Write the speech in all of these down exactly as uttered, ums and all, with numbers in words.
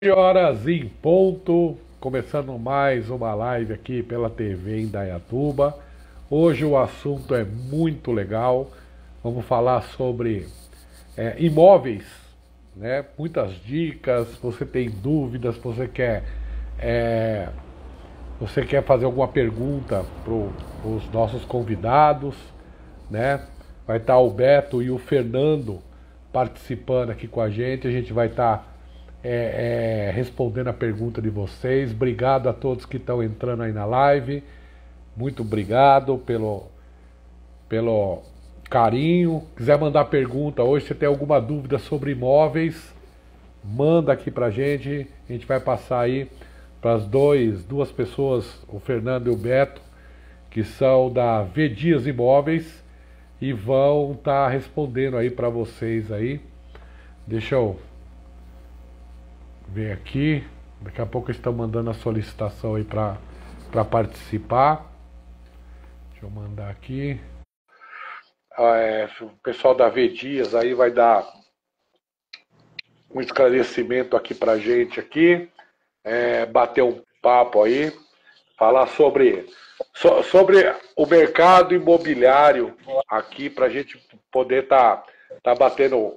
Horas em ponto, começando mais uma live aqui pela T V Indaiatuba. Hoje o assunto é muito legal. Vamos falar sobre é, imóveis, né? Muitas dicas. Você tem dúvidas? Você quer é, você quer fazer alguma pergunta para os nossos convidados, né? Vai estar o Beto e o Fernando participando aqui com a gente. A gente vai estar É, é, respondendo a pergunta de vocês. Obrigado a todos que estão entrando aí na live. Muito obrigado pelo, pelo carinho. Quiser mandar pergunta hoje, se tem alguma dúvida sobre imóveis, manda aqui pra gente. A gente vai passar aí para as duas pessoas, o Fernando e o Beto, que são da V Dias Imóveis, e vão estar tá respondendo aí para vocês aí. Deixa eu ver aqui, daqui a pouco estão mandando a solicitação aí para para participar. Deixa eu mandar aqui. Ah, é, o pessoal da V Dias aí vai dar um esclarecimento aqui pra gente aqui, é, bater um papo aí, falar sobre so, sobre o mercado imobiliário aqui, pra gente poder tá tá batendo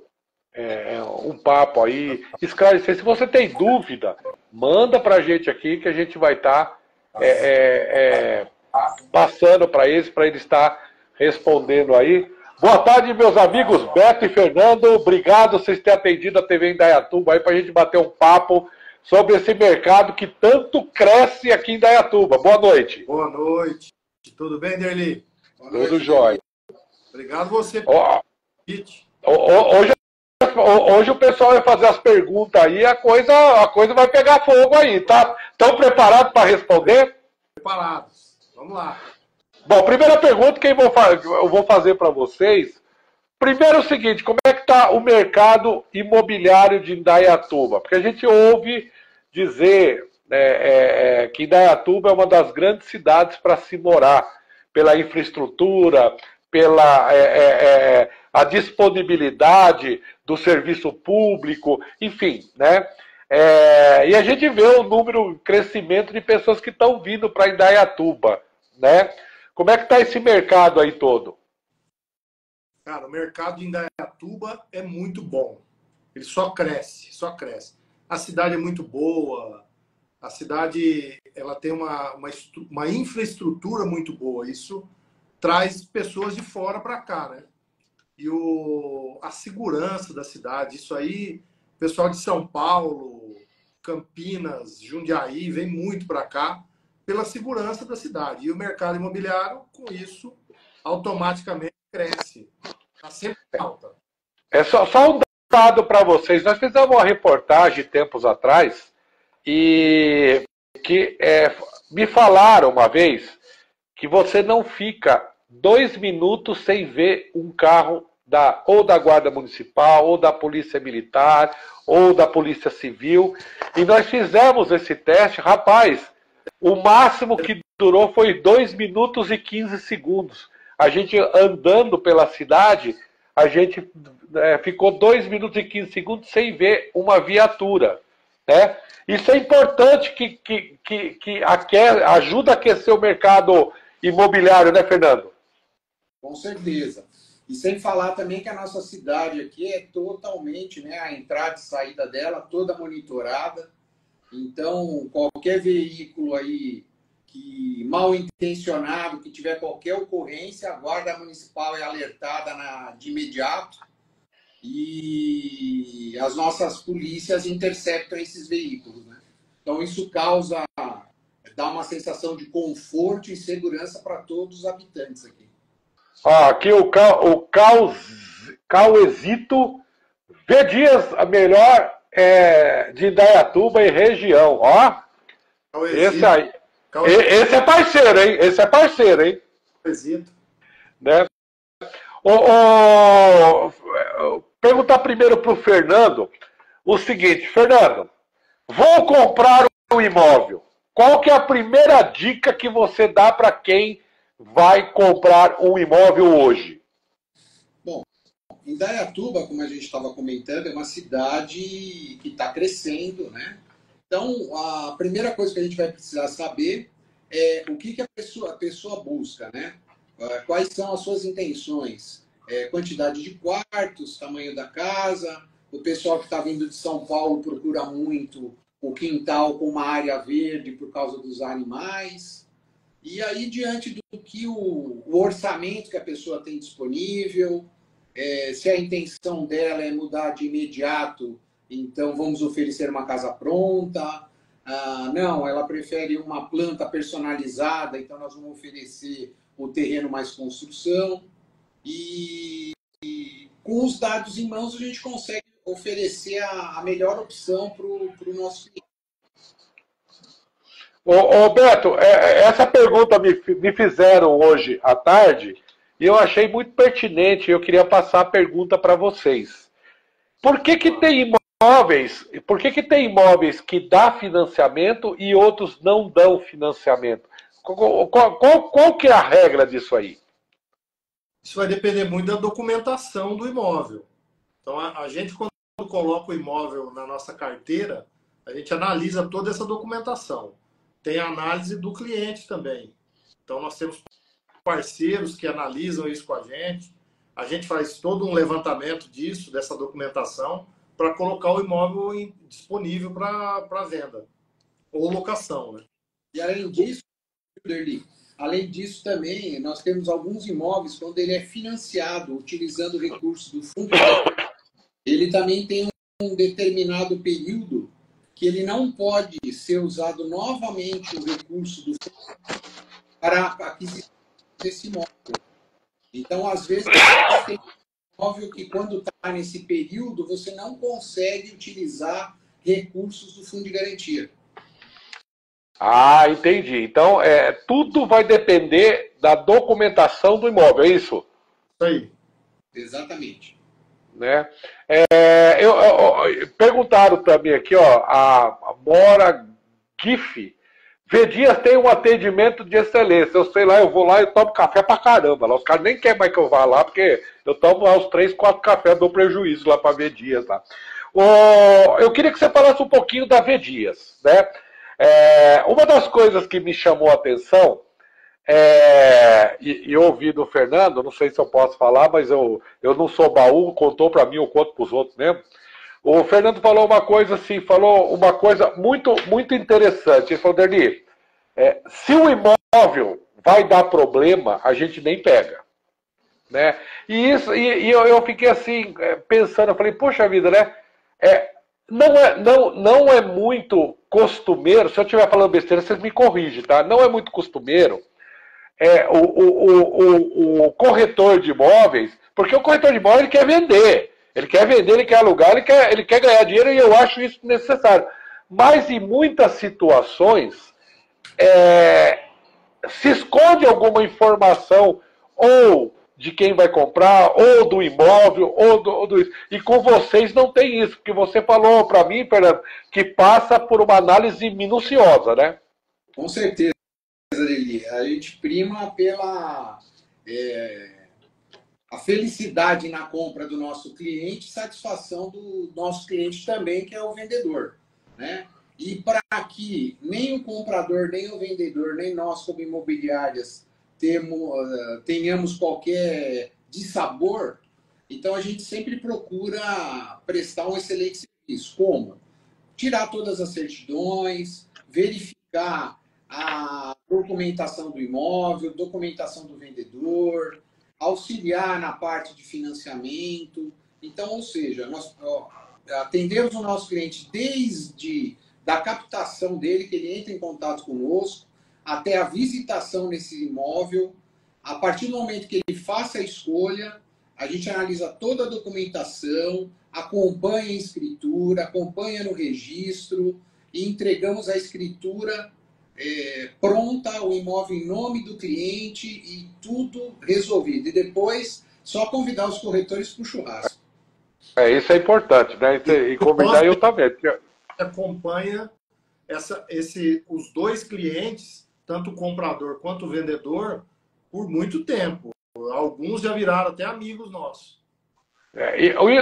É, um papo aí, esclarecer. Se você tem dúvida, manda pra gente aqui que a gente vai estar tá, é, é, é, passando para eles, para eles estar tá respondendo aí. Boa tarde, meus amigos Beto e Fernando. Obrigado vocês terem atendido a T V Indaiatuba aí para a gente bater um papo sobre esse mercado que tanto cresce aqui em Indaiatuba. Boa noite. Boa noite. Tudo bem, Derli? Tudo jóia. Obrigado você pelo convite. Hoje Hoje o pessoal vai fazer as perguntas aí, a coisa, a coisa vai pegar fogo aí, tá? Estão preparados para responder? Preparados. Vamos lá. Bom, primeira pergunta que eu vou, eu vou fazer para vocês. Primeiro é o seguinte, como é que está o mercado imobiliário de Indaiatuba? Porque a gente ouve dizer é, é, que Indaiatuba é uma das grandes cidades para se morar, pela infraestrutura, pela é, é, a disponibilidade do serviço público, enfim, né? É, e a gente vê o número, o crescimento de pessoas que estão vindo para Indaiatuba, né? Como é que está esse mercado aí todo? Cara, o mercado de Indaiatuba é muito bom. Ele só cresce, só cresce. A cidade é muito boa, a cidade ela tem uma, uma, uma infraestrutura muito boa. Isso traz pessoas de fora para cá, né? E o, a segurança da cidade, isso aí, o pessoal de São Paulo, Campinas, Jundiaí, vem muito para cá pela segurança da cidade. E o mercado imobiliário, com isso, automaticamente cresce. Está sempre alta. É só, só um dado para vocês. Nós fizemos uma reportagem tempos atrás e que é, me falaram uma vez que você não fica dois minutos sem ver um carro da, ou da Guarda Municipal, ou da Polícia Militar, ou da Polícia Civil. E nós fizemos esse teste. Rapaz, o máximo que durou foi dois minutos e quinze segundos. A gente andando pela cidade, a gente é, ficou dois minutos e quinze segundos sem ver uma viatura, né? Isso é importante, que, que, que, que aquece, ajuda a aquecer o mercado imobiliário, né, Fernando? Com certeza. E sem falar também que a nossa cidade aqui é totalmente, né, a entrada e saída dela toda monitorada. Então, qualquer veículo aí que mal intencionado, que tiver qualquer ocorrência, a Guarda Municipal é alertada na, de imediato e as nossas polícias interceptam esses veículos, né? Então, isso causa, dá uma sensação de conforto e segurança para todos os habitantes aqui. Ah, aqui o, Cal, o Cal, Cauezito V Dias, a melhor é, de Indaiatuba e região, ó. Cauezito. Esse aí. Cauezito. Esse é parceiro, hein? Esse é parceiro, hein? Cauezito. Né? O, o, perguntar primeiro para o Fernando o seguinte, Fernando, vou comprar um imóvel. Qual que é a primeira dica que você dá para quem vai comprar um imóvel hoje? Bom, Indaiatuba, como a gente estava comentando, é uma cidade que está crescendo, né? Então, a primeira coisa que a gente vai precisar saber é o que, que a, pessoa, a pessoa busca, né? Quais são as suas intenções? É, quantidade de quartos, tamanho da casa. O pessoal que está vindo de São Paulo procura muito o quintal com uma área verde por causa dos animais. E aí, diante do que o, o orçamento que a pessoa tem disponível, é, se a intenção dela é mudar de imediato, então vamos oferecer uma casa pronta. Ah, não, ela prefere uma planta personalizada, então nós vamos oferecer o terreno mais construção. E, e com os dados em mãos a gente consegue oferecer a, a melhor opção para o nosso cliente. Ô, ô Beto, é, essa pergunta me, me fizeram hoje à tarde e eu achei muito pertinente. Eu queria passar a pergunta para vocês. Por que que tem imóveis, por que que tem imóveis que dá financiamento e outros não dão financiamento? Qual, qual, qual, qual que é a regra disso aí? Isso vai depender muito da documentação do imóvel. Então, a, a gente, quando coloca o imóvel na nossa carteira, a gente analisa toda essa documentação. Tem a análise do cliente também. Então, nós temos parceiros que analisam isso com a gente. A gente faz todo um levantamento disso, dessa documentação, para colocar o imóvel em, disponível para venda ou locação, né? E além disso, Derli, além disso também, nós temos alguns imóveis, quando ele é financiado, utilizando recursos do fundo, ele também tem um determinado período que ele não pode ser usado novamente o recurso do fundo para a aquisição desse imóvel. Então, às vezes, tem imóvel que quando está nesse período, você não consegue utilizar recursos do fundo de garantia. Ah, entendi. Então, é, tudo vai depender da documentação do imóvel, é isso? Isso aí. Exatamente. Né? É, eu, eu, eu, perguntaram para mim aqui, ó, a, a Mora Gif, V Dias tem um atendimento de excelência. Eu sei lá, eu vou lá e tomo café pra caramba. Lá. Os caras nem querem mais que eu vá lá, porque eu tomo lá os três, quatro cafés, dou prejuízo lá para V Dias. Lá. O, eu queria que você falasse um pouquinho da V Dias, né? É, uma das coisas que me chamou a atenção, é, e, e eu ouvi do Fernando, não sei se eu posso falar, mas eu, eu não sou baú, contou para mim, eu conto para os outros mesmo. O Fernando falou uma coisa assim, falou uma coisa muito, muito interessante. Ele falou, Derli, é, se o imóvel vai dar problema, a gente nem pega. Né? E, isso, e, e eu, eu fiquei assim, pensando, eu falei, poxa vida, né? É, Não é, não, não é muito costumeiro, se eu estiver falando besteira, vocês me corrigem, tá? Não é muito costumeiro é, o, o, o, o corretor de imóveis, porque o corretor de imóveis ele quer vender, ele quer vender, ele quer alugar, ele quer, ele quer ganhar dinheiro e eu acho isso necessário. Mas em muitas situações é, se esconde alguma informação ou de quem vai comprar, ou do imóvel, ou do, ou do... E com vocês não tem isso, porque você falou para mim, Fernando, que passa por uma análise minuciosa, né? Com certeza, Lili. A gente prima pela é, a felicidade na compra do nosso cliente, satisfação do nosso cliente também, que é o vendedor, né? E para que nem o comprador, nem o vendedor, nem nós como imobiliárias Temos, tenhamos qualquer dissabor, então a gente sempre procura prestar um excelente serviço. Como? Tirar todas as certidões, verificar a documentação do imóvel, documentação do vendedor, auxiliar na parte de financiamento. Então, ou seja, nós ó, atendemos o nosso cliente desde da captação dele, que ele entra em contato conosco, até a visitação nesse imóvel. A partir do momento que ele faça a escolha, a gente analisa toda a documentação, acompanha a escritura, acompanha no registro e entregamos a escritura é, pronta, o imóvel em nome do cliente e tudo resolvido. E depois, só convidar os corretores para o churrasco. É, isso é importante, né? E convidar eu também. Acompanha essa, esse, os dois clientes, tanto o comprador quanto o vendedor, por muito tempo. Alguns já viraram até amigos nossos. É, e, e, e o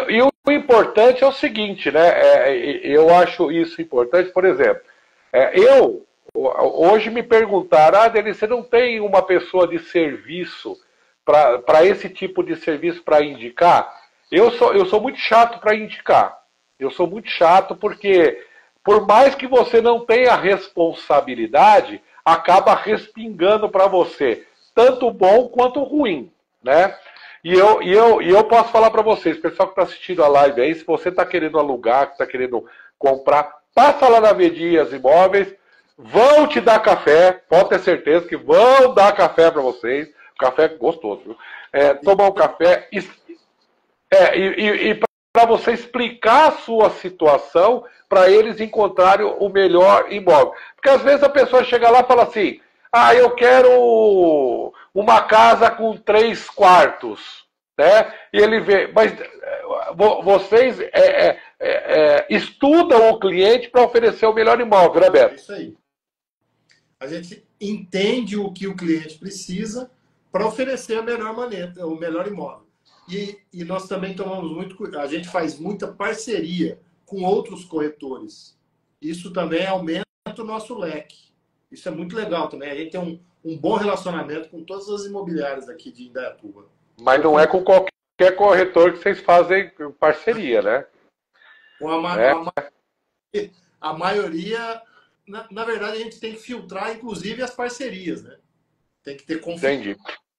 o importante é o seguinte, né? É, eu acho isso importante, por exemplo, é, eu hoje me perguntaram, ah, Denis, você não tem uma pessoa de serviço para esse tipo de serviço para indicar? Eu sou, eu sou muito chato para indicar. Eu sou muito chato porque, por mais que você não tenha responsabilidade, acaba respingando para você, tanto bom quanto ruim, né? E eu, e eu, e eu posso falar para vocês, pessoal que está assistindo a live aí, se você está querendo alugar, que está querendo comprar, passa lá na V Dias Imóveis, vão te dar café, pode ter certeza que vão dar café para vocês, café gostoso, viu? É, tomar um café e, é, e, e, e para você explicar a sua situação, para eles encontrarem o melhor imóvel. Porque às vezes a pessoa chega lá e fala assim, ah, eu quero uma casa com três quartos, né? E ele vê, mas vocês é, é, é, estudam o cliente para oferecer o melhor imóvel, né, Beto? É isso aí. A gente entende o que o cliente precisa para oferecer a melhor maneira, o melhor imóvel. E, e nós também tomamos muito, a gente faz muita parceria com outros corretores. Isso também aumenta o nosso leque. Isso é muito legal também. A gente tem um, um bom relacionamento com todas as imobiliárias aqui de Indaiatuba. Mas não é com qualquer corretor que vocês fazem parceria, né? Com a, é. a, a maioria, na, na verdade, a gente tem que filtrar, inclusive, as parcerias, né? Tem que ter confiança. Entendi.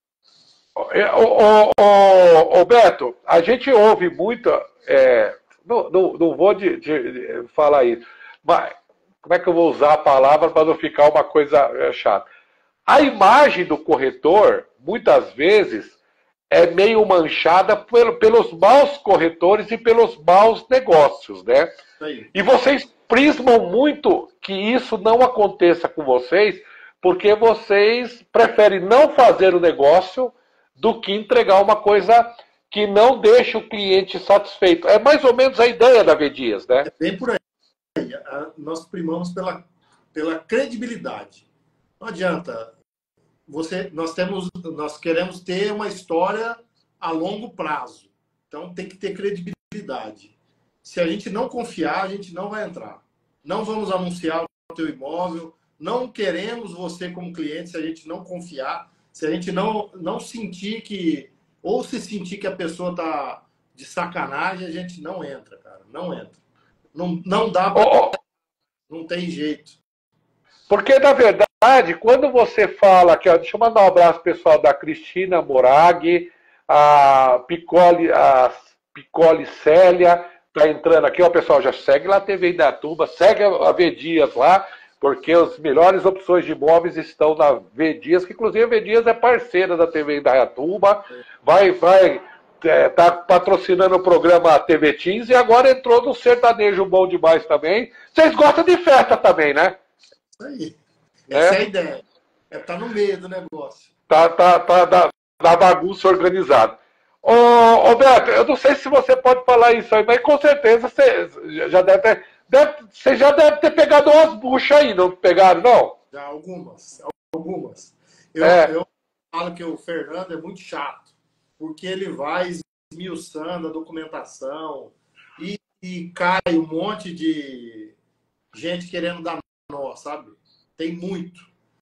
Ô, ô, ô, Beto, a gente ouve muito, é, não, não, não vou de, de, de falar isso, mas como é que eu vou usar a palavra para não ficar uma coisa chata? A imagem do corretor, muitas vezes, é meio manchada pelo, pelos maus corretores e pelos maus negócios, né? Aí. E vocês prismam muito que isso não aconteça com vocês, porque vocês preferem não fazer o negócio do que entregar uma coisa que não deixa o cliente satisfeito. É mais ou menos a ideia da V Dias, né? É bem por aí. Nós primamos pela, pela credibilidade. Não adianta. Você, nós, temos, nós queremos ter uma história a longo prazo. Então tem que ter credibilidade. Se a gente não confiar, a gente não vai entrar. Não vamos anunciar o teu imóvel. Não queremos você como cliente se a gente não confiar. Se a gente não, não sentir que... Ou se sentir que a pessoa está de sacanagem, a gente não entra, cara. Não entra. Não, não dá pra... Oh, oh. Não tem jeito. Porque, na verdade, quando você fala... Aqui, ó, deixa eu mandar um abraço pessoal da Cristina Morag, a Picoli, a Picoli Célia, tá entrando aqui. Ó, pessoal, já segue lá a T V Indaiatuba, segue a V Dias lá, porque as melhores opções de imóveis estão na V Dias, que inclusive a V Dias é parceira da T V Indaiatuba, vai, vai, é, tá patrocinando o programa T V Teens e agora entrou no sertanejo bom demais também. Vocês gostam de festa também, né? Isso aí. Essa é, é a ideia. É estar no meio do negócio. Tá, tá, tá da, da bagunça organizada. Ô, ô, Beto, eu não sei se você pode falar isso aí, mas com certeza você já deve ter... Deve, você já deve ter pegado umas buchas aí, não pegaram, não? Já, algumas. Algumas. Eu, é. eu falo que o Fernando é muito chato, porque ele vai esmiuçando a documentação e, e cai um monte de gente querendo dar nó, sabe? Tem muito.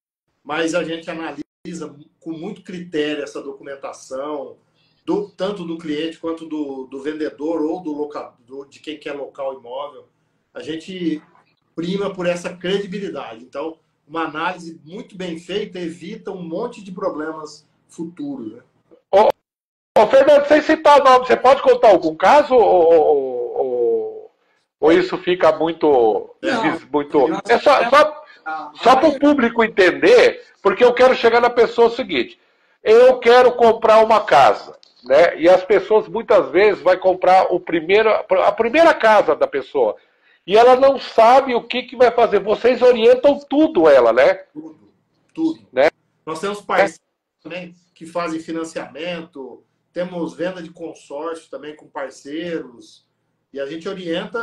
Mas a gente analisa com muito critério essa documentação, do, tanto do cliente quanto do, do vendedor ou do locador, de quem quer locar o imóvel. A gente prima por essa credibilidade. Então, uma análise muito bem feita evita um monte de problemas futuros. Né? Ô, ô, Fernando, sem citar o nome, você pode contar algum caso ou, ou, ou, ou isso fica muito... Não, muito... É só, só, só para o público entender, porque eu quero chegar na pessoa seguinte. Eu quero comprar uma casa, né? E as pessoas muitas vezes vão comprar o primeiro, a primeira casa da pessoa. E ela não sabe o que, que vai fazer. Vocês orientam tudo ela, né? Tudo, tudo. Né? Nós temos parceiros é. também que fazem financiamento, temos venda de consórcio também com parceiros, e a gente orienta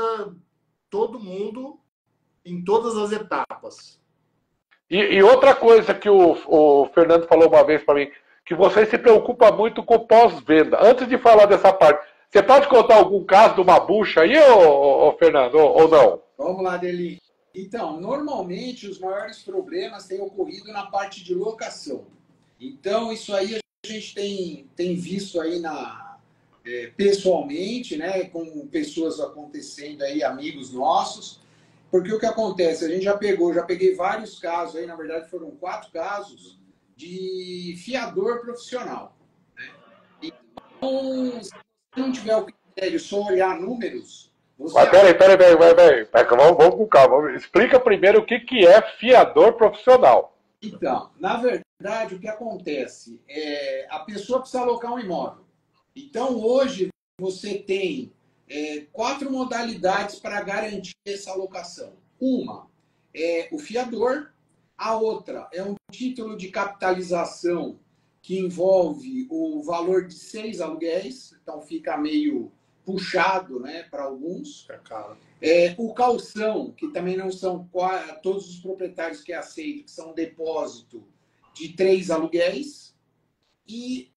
todo mundo em todas as etapas. E, e outra coisa que o, o Fernando falou uma vez para mim, que vocês se preocupam muito com pós-venda. Antes de falar dessa parte, Você pode contar algum caso de uma bucha aí, ô, ô, Fernando, ou, ou não? Vamos lá, Deli. Então, normalmente os maiores problemas têm ocorrido na parte de locação. Então, isso aí a gente tem, tem visto aí na, é, pessoalmente, né, com pessoas acontecendo aí, amigos nossos, porque o que acontece? A gente já pegou, já peguei vários casos aí, na verdade foram quatro casos, de fiador profissional. Né? Então, se não tiver o critério só olhar números, você... Mas peraí, peraí, peraí, peraí, peraí, peraí. Vamos, vamos com calma. Explica primeiro o que, que é fiador profissional. Então, na verdade, o que acontece é a pessoa precisa alocar um imóvel. Então, hoje, você tem é, quatro modalidades para garantir essa alocação. Uma é o fiador, a outra é um título de capitalização que envolve o valor de seis aluguéis, então fica meio puxado, né, para alguns. É, o calção, que também não são todos os proprietários que aceitam, que são um depósito de três aluguéis. E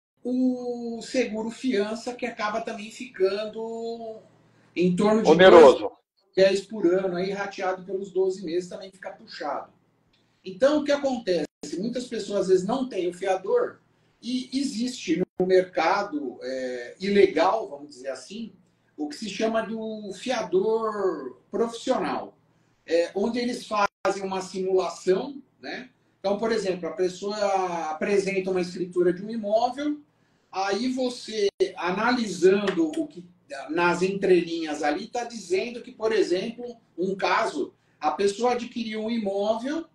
o seguro fiança, que acaba também ficando em torno de oneroso. dez por ano, aí, rateado pelos doze meses, também fica puxado. Então, o que acontece? Muitas pessoas, às vezes, não têm o fiador e existe no mercado é, ilegal, vamos dizer assim, o que se chama do fiador profissional, é, onde eles fazem uma simulação, né? Então, por exemplo, a pessoa apresenta uma escritura de um imóvel, aí você, analisando o que nas entrelinhas ali, está dizendo que, por exemplo, um caso, a pessoa adquiriu um imóvel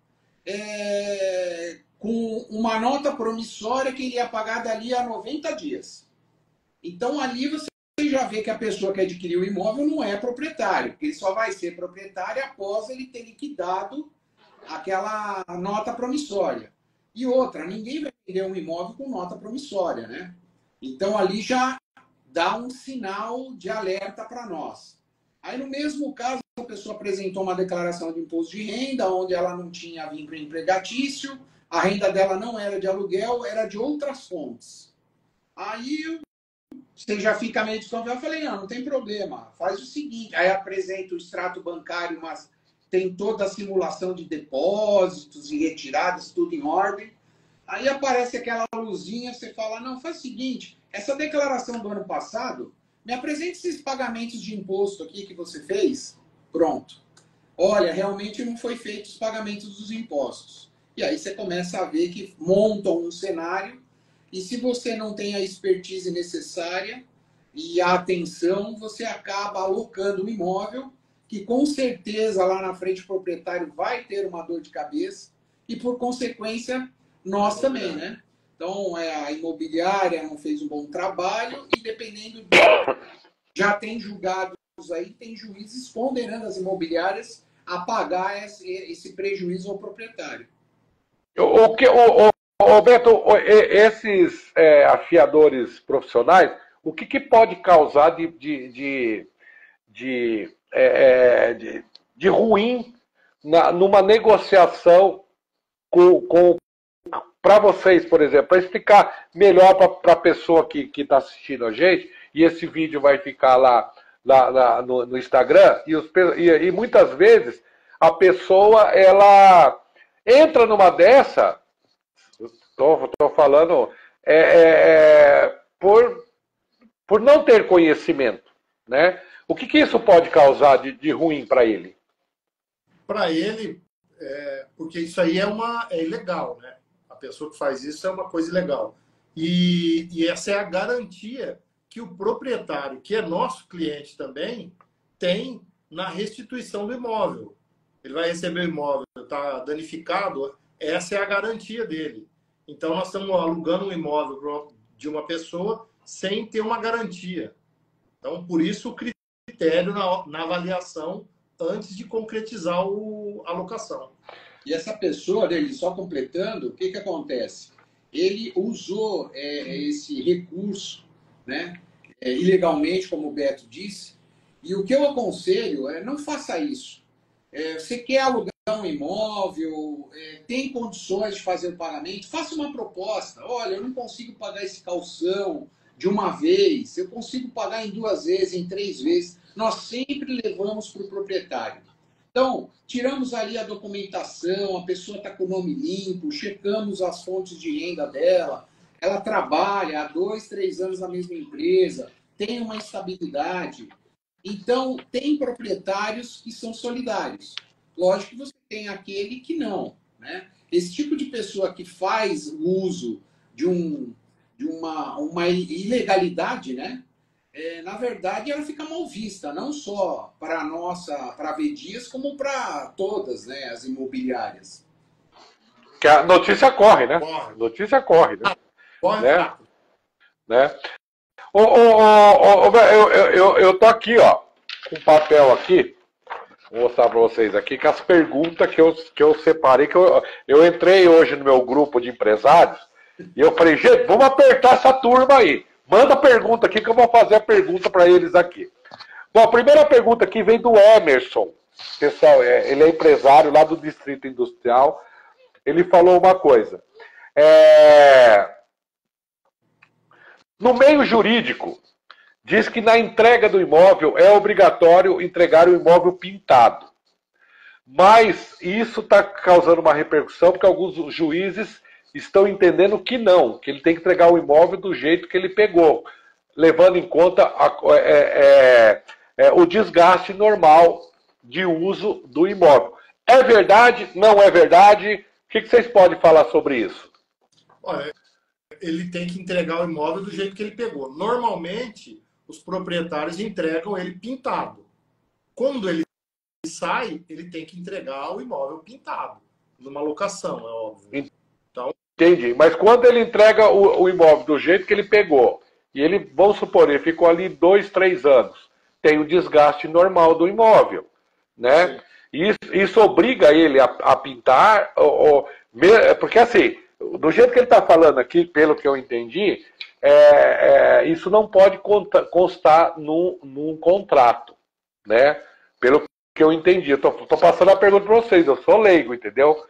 é, com uma nota promissória que iria pagar dali a noventa dias. Então, ali você já vê que a pessoa que adquiriu o imóvel não é proprietário, porque ele só vai ser proprietário após ele ter liquidado aquela nota promissória. E outra, ninguém vai vender um imóvel com nota promissória, né? Então, ali já dá um sinal de alerta para nós. Aí, no mesmo caso, a pessoa apresentou uma declaração de imposto de renda, onde ela não tinha vínculo empregatício, a renda dela não era de aluguel, era de outras fontes. Aí, você já fica meio desconfiado. Eu falei, não, não tem problema, faz o seguinte. Aí apresenta o extrato bancário, mas tem toda a simulação de depósitos e retiradas, tudo em ordem. Aí aparece aquela luzinha, você fala, não, faz o seguinte, essa declaração do ano passado, me apresente esses pagamentos de imposto aqui que você fez. Pronto. Olha, realmente não foi feito os pagamentos dos impostos. E aí você começa a ver que montam um cenário, e se você não tem a expertise necessária e a atenção, você acaba alocando um imóvel que com certeza lá na frente o proprietário vai ter uma dor de cabeça e, por consequência, nós também, né? Então, é, a imobiliária não fez um bom trabalho e, dependendo de... Já tem julgados aí, tem juízes condenando as imobiliárias a pagar esse, esse prejuízo ao proprietário. O, o que, o, o, o Beto, o, esses é, afiadores profissionais, o que, que pode causar de, de, de, de, é, de, de ruim na, numa negociação com, com para vocês, por exemplo, para explicar melhor para a pessoa que está assistindo a gente, e esse vídeo vai ficar lá, lá, lá no, no Instagram, e, os, e, e muitas vezes a pessoa ela entra numa dessa, estou falando, é, é, por, por não ter conhecimento, né? O que, que isso pode causar de, de ruim para ele? Para ele, é, porque isso aí é, uma, é ilegal, né? A pessoa que faz isso é uma coisa ilegal. E, e essa é a garantia que o proprietário, que é nosso cliente também, tem na restituição do imóvel. Ele vai receber o imóvel, está danificado, essa é a garantia dele. Então, nós estamos alugando um imóvel de uma pessoa sem ter uma garantia. Então, por isso, o critério na, na avaliação antes de concretizar o, a locação. E essa pessoa, dele só completando, o que, que acontece? Ele usou é, esse recurso, né, é, ilegalmente, como o Beto disse, e o que eu aconselho é não faça isso. É, você quer alugar um imóvel, é, tem condições de fazer o pagamento, faça uma proposta. Olha, eu não consigo pagar esse calção de uma vez, eu consigo pagar em duas vezes, em três vezes. Nós sempre levamos para o proprietário. Então, tiramos ali a documentação, a pessoa está com o nome limpo, checamos as fontes de renda dela, ela trabalha há dois, três anos na mesma empresa, tem uma estabilidade. Então, tem proprietários que são solidários. Lógico que você tem aquele que não, né? Esse tipo de pessoa que faz uso de, um, de uma, uma ilegalidade, né? É, na verdade, ela fica mal vista, não só para a nossa, para a V Dias, como para todas, né, as imobiliárias. Que a notícia corre, né? Corre. Notícia corre, né? Corre né? rápido. né? Ô, ô, ô, ô, eu, eu, eu, eu tô aqui, ó, com um papel aqui. Vou mostrar para vocês aqui que as perguntas que eu, que eu separei, que eu, eu entrei hoje no meu grupo de empresários, e eu falei, gente, vamos apertar essa turma aí. Manda pergunta aqui que eu vou fazer a pergunta para eles aqui. Bom, a primeira pergunta aqui vem do Emerson. Pessoal, ele é empresário lá do Distrito Industrial. Ele falou uma coisa. É... No meio jurídico, diz que na entrega do imóvel é obrigatório entregar o imóvel pintado. Mas isso está causando uma repercussão porque alguns juízes estão entendendo que não, que ele tem que entregar o imóvel do jeito que ele pegou, levando em conta a, é, é, é, o desgaste normal de uso do imóvel. É verdade? Não é verdade? O que, que vocês podem falar sobre isso? Olha, ele tem que entregar o imóvel do jeito que ele pegou. Normalmente, os proprietários entregam ele pintado. Quando ele sai, ele tem que entregar o imóvel pintado, numa locação, é óbvio. Então... Entendi. Mas quando ele entrega o, o imóvel do jeito que ele pegou, e ele, vamos supor, ele ficou ali dois, três anos, tem o desgaste normal do imóvel, né? Isso, isso obriga ele a, a pintar, ou, ou, porque assim, do jeito que ele está falando aqui, pelo que eu entendi, é, é, isso não pode conta, constar num, num contrato, né? Pelo que eu entendi. Eu tô, tô passando a pergunta para vocês, eu sou leigo, entendeu?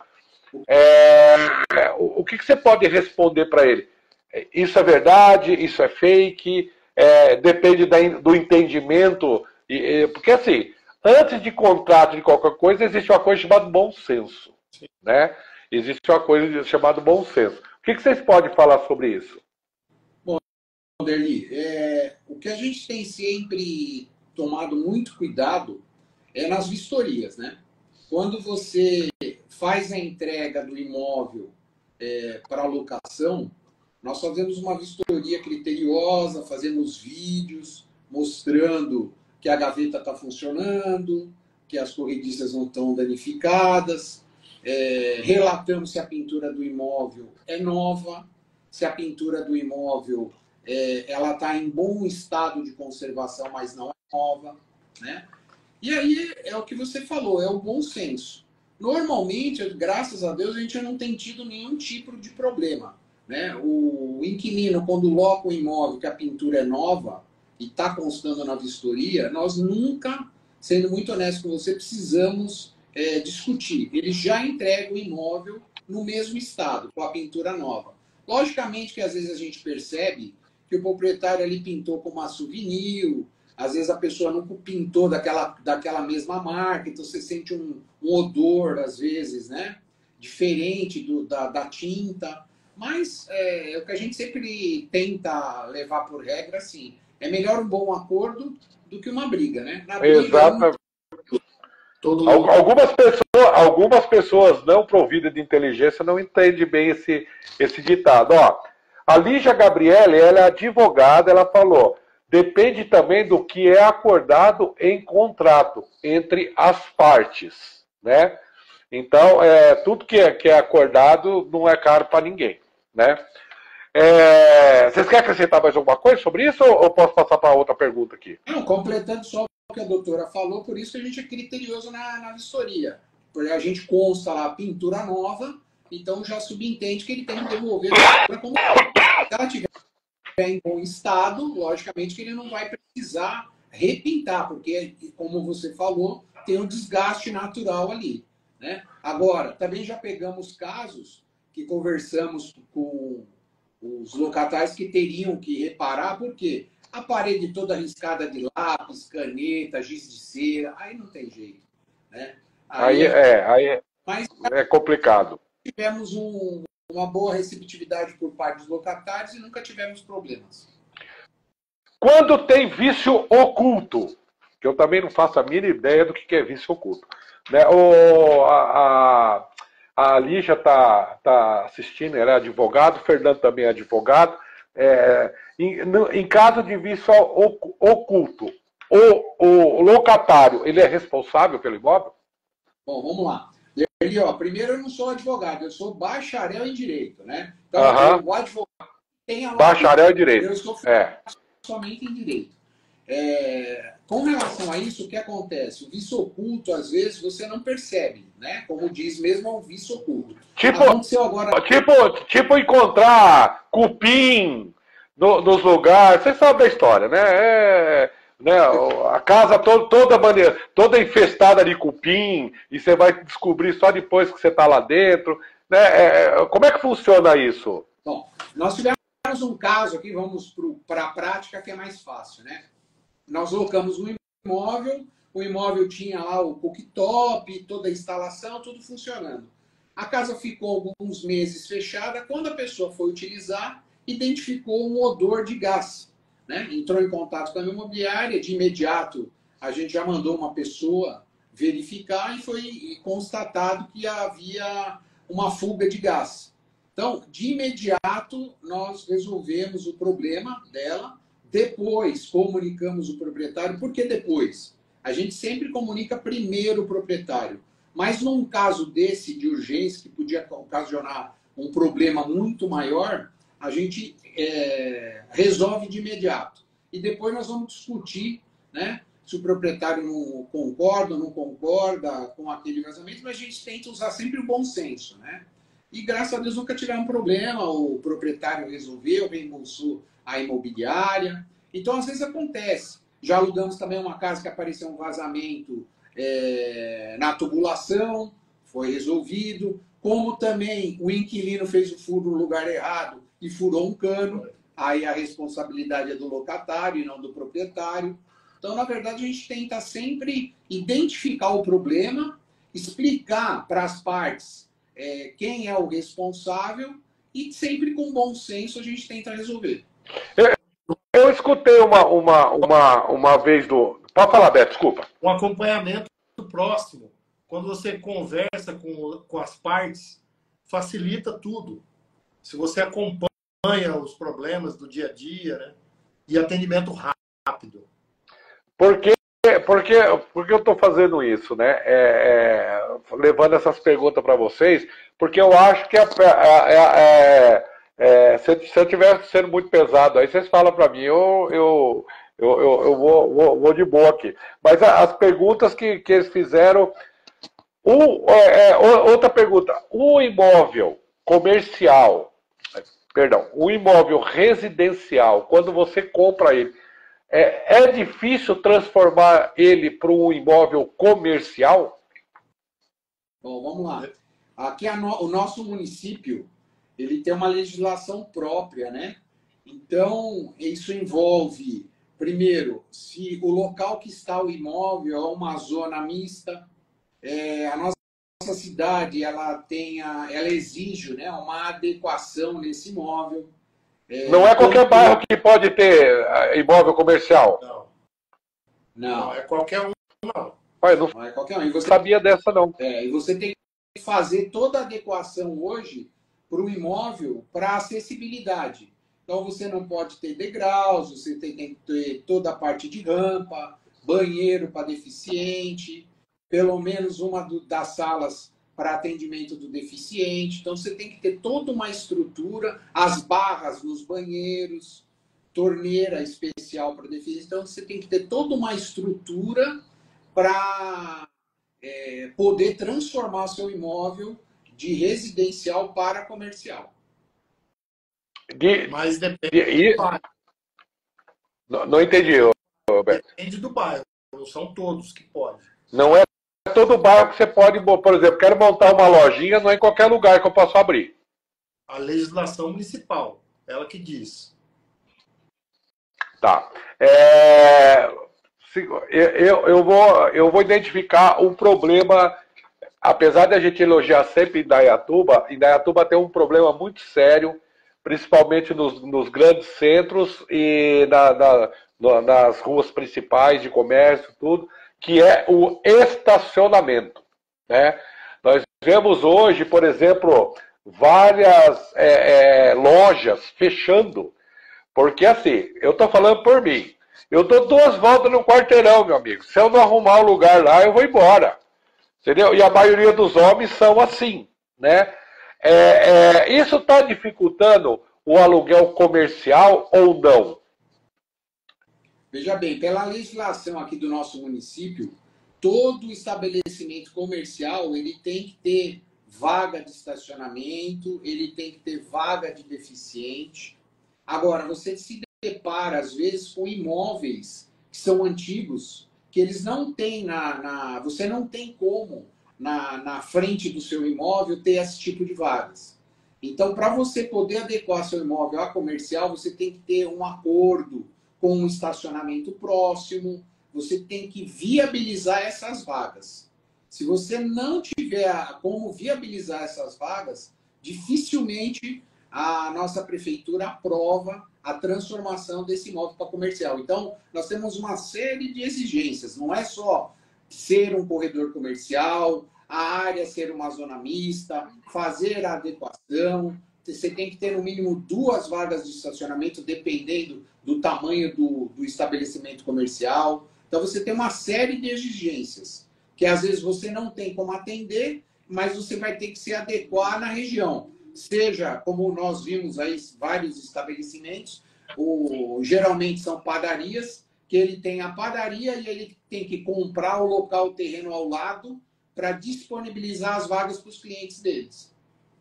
É, o, o que, que você pode responder para ele? Isso é verdade? Isso é fake? É, depende da, do entendimento? E, e, porque assim, antes de contrato de qualquer coisa, existe uma coisa chamada bom senso, né? Existe uma coisa chamada bom senso. O que, que vocês podem falar sobre isso? Bom, Derli, é, o que a gente tem sempre tomado muito cuidado é nas vistorias, né? Quando você faz a entrega do imóvel é, para locação, nós fazemos uma vistoria criteriosa, fazemos vídeos mostrando que a gaveta está funcionando, que as corrediças não estão danificadas, é, relatamos se a pintura do imóvel é nova, se a pintura do imóvel é, ela está em bom estado de conservação, mas não é nova, né? E aí é o que você falou, é o bom senso. Normalmente, graças a Deus, a gente não tem tido nenhum tipo de problema, né? O inquilino, quando loca o imóvel que a pintura é nova e está constando na vistoria, nós nunca, sendo muito honesto com você, precisamos é, discutir. Ele já entrega o imóvel no mesmo estado, com a pintura nova. Logicamente que às vezes a gente percebe que o proprietário ali pintou com uma souvenir, às vezes a pessoa nunca pintou daquela, daquela mesma marca, então você sente um, um odor, às vezes, né? Diferente do, da, da tinta. Mas é, é o que a gente sempre tenta levar por regra, assim. É melhor um bom acordo do que uma briga, né? Na briga, Exatamente. Todo mundo... Algumas pessoas, algumas pessoas não providas de inteligência não entendem bem esse, esse ditado. Ó, a Lígia Gabriele, ela é advogada, ela falou... Depende também do que é acordado em contrato entre as partes, né? Então, é, tudo que é, que é acordado não é caro para ninguém, né? É, vocês querem acrescentar mais alguma coisa sobre isso ou, ou posso passar para outra pergunta aqui? Não, completando só o que a doutora falou, por isso a gente é criterioso na, na vistoria. Porque a gente consta lá a pintura nova, então já subentende que ele tem que devolver a pintura como se ela tiver em bom estado, logicamente que ele não vai precisar repintar, porque, como você falou, tem um desgaste natural ali, né? Agora, também já pegamos casos que conversamos com, os locatários que teriam que reparar, por quê? A parede toda riscada de lápis, caneta, giz de cera, aí não tem jeito, né? Aí, aí é, aí é, mas é complicado. Tivemos um, uma boa receptividade por parte dos locatários e nunca tivemos problemas. Quando tem vício oculto, que eu também não faço a mínima ideia do que é vício oculto, né? O, a, a, a Lígia está tá assistindo, ela é advogado, o Fernando também é advogado. É, em, no, em caso de vício oculto, o, o locatário, ele é responsável pelo imóvel? Bom, vamos lá. Ele, ó, primeiro, eu não sou advogado, eu sou bacharel em direito, né? Então, uhum. o advogado tem a bacharel em direito. Eu sou é. somente em direito. É, com relação a isso, o que acontece? O vício oculto, às vezes, você não percebe, né? Como diz mesmo, é um vício oculto. Tipo, Aconteceu agora... tipo, tipo encontrar cupim no, nos lugares, você sabe da história, né? É, né? A casa toda, toda maneira, toda infestada de cupim, e você vai descobrir só depois que você está lá dentro. Né? É, como é que funciona isso? Bom, nós tivemos um caso aqui, vamos para a prática, que é mais fácil, né? Nós locamos um imóvel, o imóvel tinha lá o cooktop, toda a instalação, tudo funcionando. A casa ficou alguns meses fechada, quando a pessoa foi utilizar, identificou um odor de gás, né? Entrou em contato com a imobiliária, de imediato a gente já mandou uma pessoa verificar e foi constatado que havia uma fuga de gás. Então, de imediato, nós resolvemos o problema dela, depois comunicamos o proprietário. Por que depois? A gente sempre comunica primeiro o proprietário, mas num caso desse de urgência, que podia ocasionar um problema muito maior, a gente é, resolve de imediato. E depois nós vamos discutir, né, se o proprietário não concorda ou não concorda com aquele vazamento, mas a gente tenta usar sempre o bom senso, né? E graças a Deus nunca tivemos um problema, o proprietário resolveu, reembolsou a imobiliária. Então, às vezes acontece. Já alugamos também uma casa que apareceu um vazamento é, na tubulação, foi resolvido. Como também o inquilino fez o furo no lugar errado e furou um cano, aí a responsabilidade é do locatário e não do proprietário. Então, na verdade, a gente tenta sempre identificar o problema, explicar para as partes é, quem é o responsável e sempre com bom senso a gente tenta resolver. Eu, eu escutei uma, uma, uma, uma vez do... Pode falar, Beto, desculpa. Um acompanhamento próximo. Quando você conversa com, com as partes, facilita tudo. Se você acompanha os problemas do dia a dia, né? E atendimento rápido. Por que, porque, porque eu estou fazendo isso, né? É, é, levando essas perguntas para vocês, porque eu acho que a, a, a, é, é, se, se eu estiver sendo muito pesado, aí vocês falam para mim, eu, eu, eu, eu, eu vou, vou, vou de boa aqui. Mas as perguntas que, que eles fizeram... O, é, outra pergunta, o imóvel comercial, perdão, o imóvel residencial, quando você compra ele, é, é difícil transformar ele para um imóvel comercial? Bom, vamos lá. Aqui a no, o nosso município, ele tem uma legislação própria, né? Então, isso envolve, primeiro, se o local que está o imóvel é uma zona mista. É, a nossa cidade ela tem a, ela exige, né, uma adequação nesse imóvel. É, não é qualquer então, bairro que pode ter imóvel comercial. Não. Não, não é qualquer um, não. Pai, não, não é qualquer um. E você sabia dessa, não. É, e você tem que fazer toda a adequação hoje para o imóvel para acessibilidade. Então você não pode ter degraus, você tem, tem que ter toda a parte de rampa, banheiro para deficiente, pelo menos uma do, das salas para atendimento do deficiente. Então, você tem que ter toda uma estrutura, as barras nos banheiros, torneira especial para deficiente. Então, você tem que ter toda uma estrutura para é, poder transformar seu imóvel de residencial para comercial. De, Mas depende de, do bairro. Não, não entendi, Roberto. Depende do bairro. Não são todos que podem. Não é todo bairro que você pode, por exemplo, quero montar uma lojinha, não é em qualquer lugar que eu posso abrir. A legislação municipal. ela que diz. Tá. É, eu, eu, vou, eu vou identificar um problema, apesar de a gente elogiar sempre Indaiatuba, Indaiatuba tem um problema muito sério, principalmente nos, nos grandes centros e na, na, nas ruas principais de comércio, tudo, que é o estacionamento, né? Nós vemos hoje, por exemplo, várias é, é, lojas fechando, porque assim, eu estou falando por mim, eu dou duas voltas no quarteirão, meu amigo, se eu não arrumar um lugar lá, eu vou embora, entendeu? E a maioria dos homens são assim, né? É, é, isso está dificultando o aluguel comercial ou não? Veja bem, pela legislação aqui do nosso município, todo estabelecimento comercial ele tem que ter vaga de estacionamento, ele tem que ter vaga de deficiente. Agora, você se depara, às vezes, com imóveis que são antigos, que eles não têm na... na você não tem como, na, na frente do seu imóvel, ter esse tipo de vagas. Então, para você poder adequar seu imóvel a comercial, você tem que ter um acordo com um estacionamento próximo, você tem que viabilizar essas vagas. Se você não tiver como viabilizar essas vagas, dificilmente a nossa prefeitura aprova a transformação desse imóvel para comercial. Então, nós temos uma série de exigências. Não é só ser um corredor comercial, a área ser uma zona mista, fazer a adequação. Você tem que ter, no mínimo, duas vagas de estacionamento, dependendo do tamanho do, do estabelecimento comercial. Então, você tem uma série de exigências que, às vezes, você não tem como atender, mas você vai ter que se adequar na região. Seja, como nós vimos aí, vários estabelecimentos, o, geralmente são padarias, que ele tem a padaria e ele tem que comprar o local, o terreno ao lado, para disponibilizar as vagas para os clientes deles.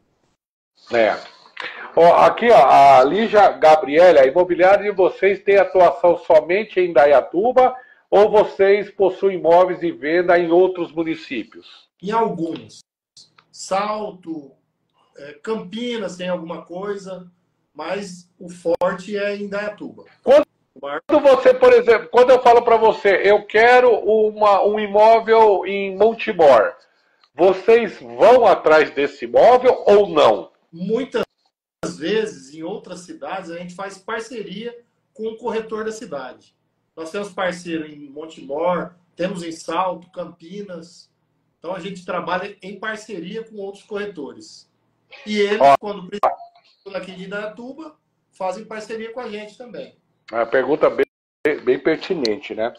É. Ó, aqui, ó, a Lígia Gabriela, a imobiliária de vocês tem atuação somente em Indaiatuba ou vocês possuem imóveis de venda em outros municípios? Em alguns. Salto, é, Campinas tem alguma coisa, mas o forte é em Indaiatuba. Quando você, por exemplo, quando eu falo para você, eu quero uma, um imóvel em Montemor, vocês vão atrás desse imóvel ou não? Muitas vezes, em outras cidades, a gente faz parceria com o corretor da cidade. Nós temos parceiro em Montemor, temos em Salto, Campinas. Então, a gente trabalha em parceria com outros corretores. E eles, Ó, quando precisam aqui de Indaiatuba, fazem parceria com a gente também. É uma pergunta bem, bem pertinente, né?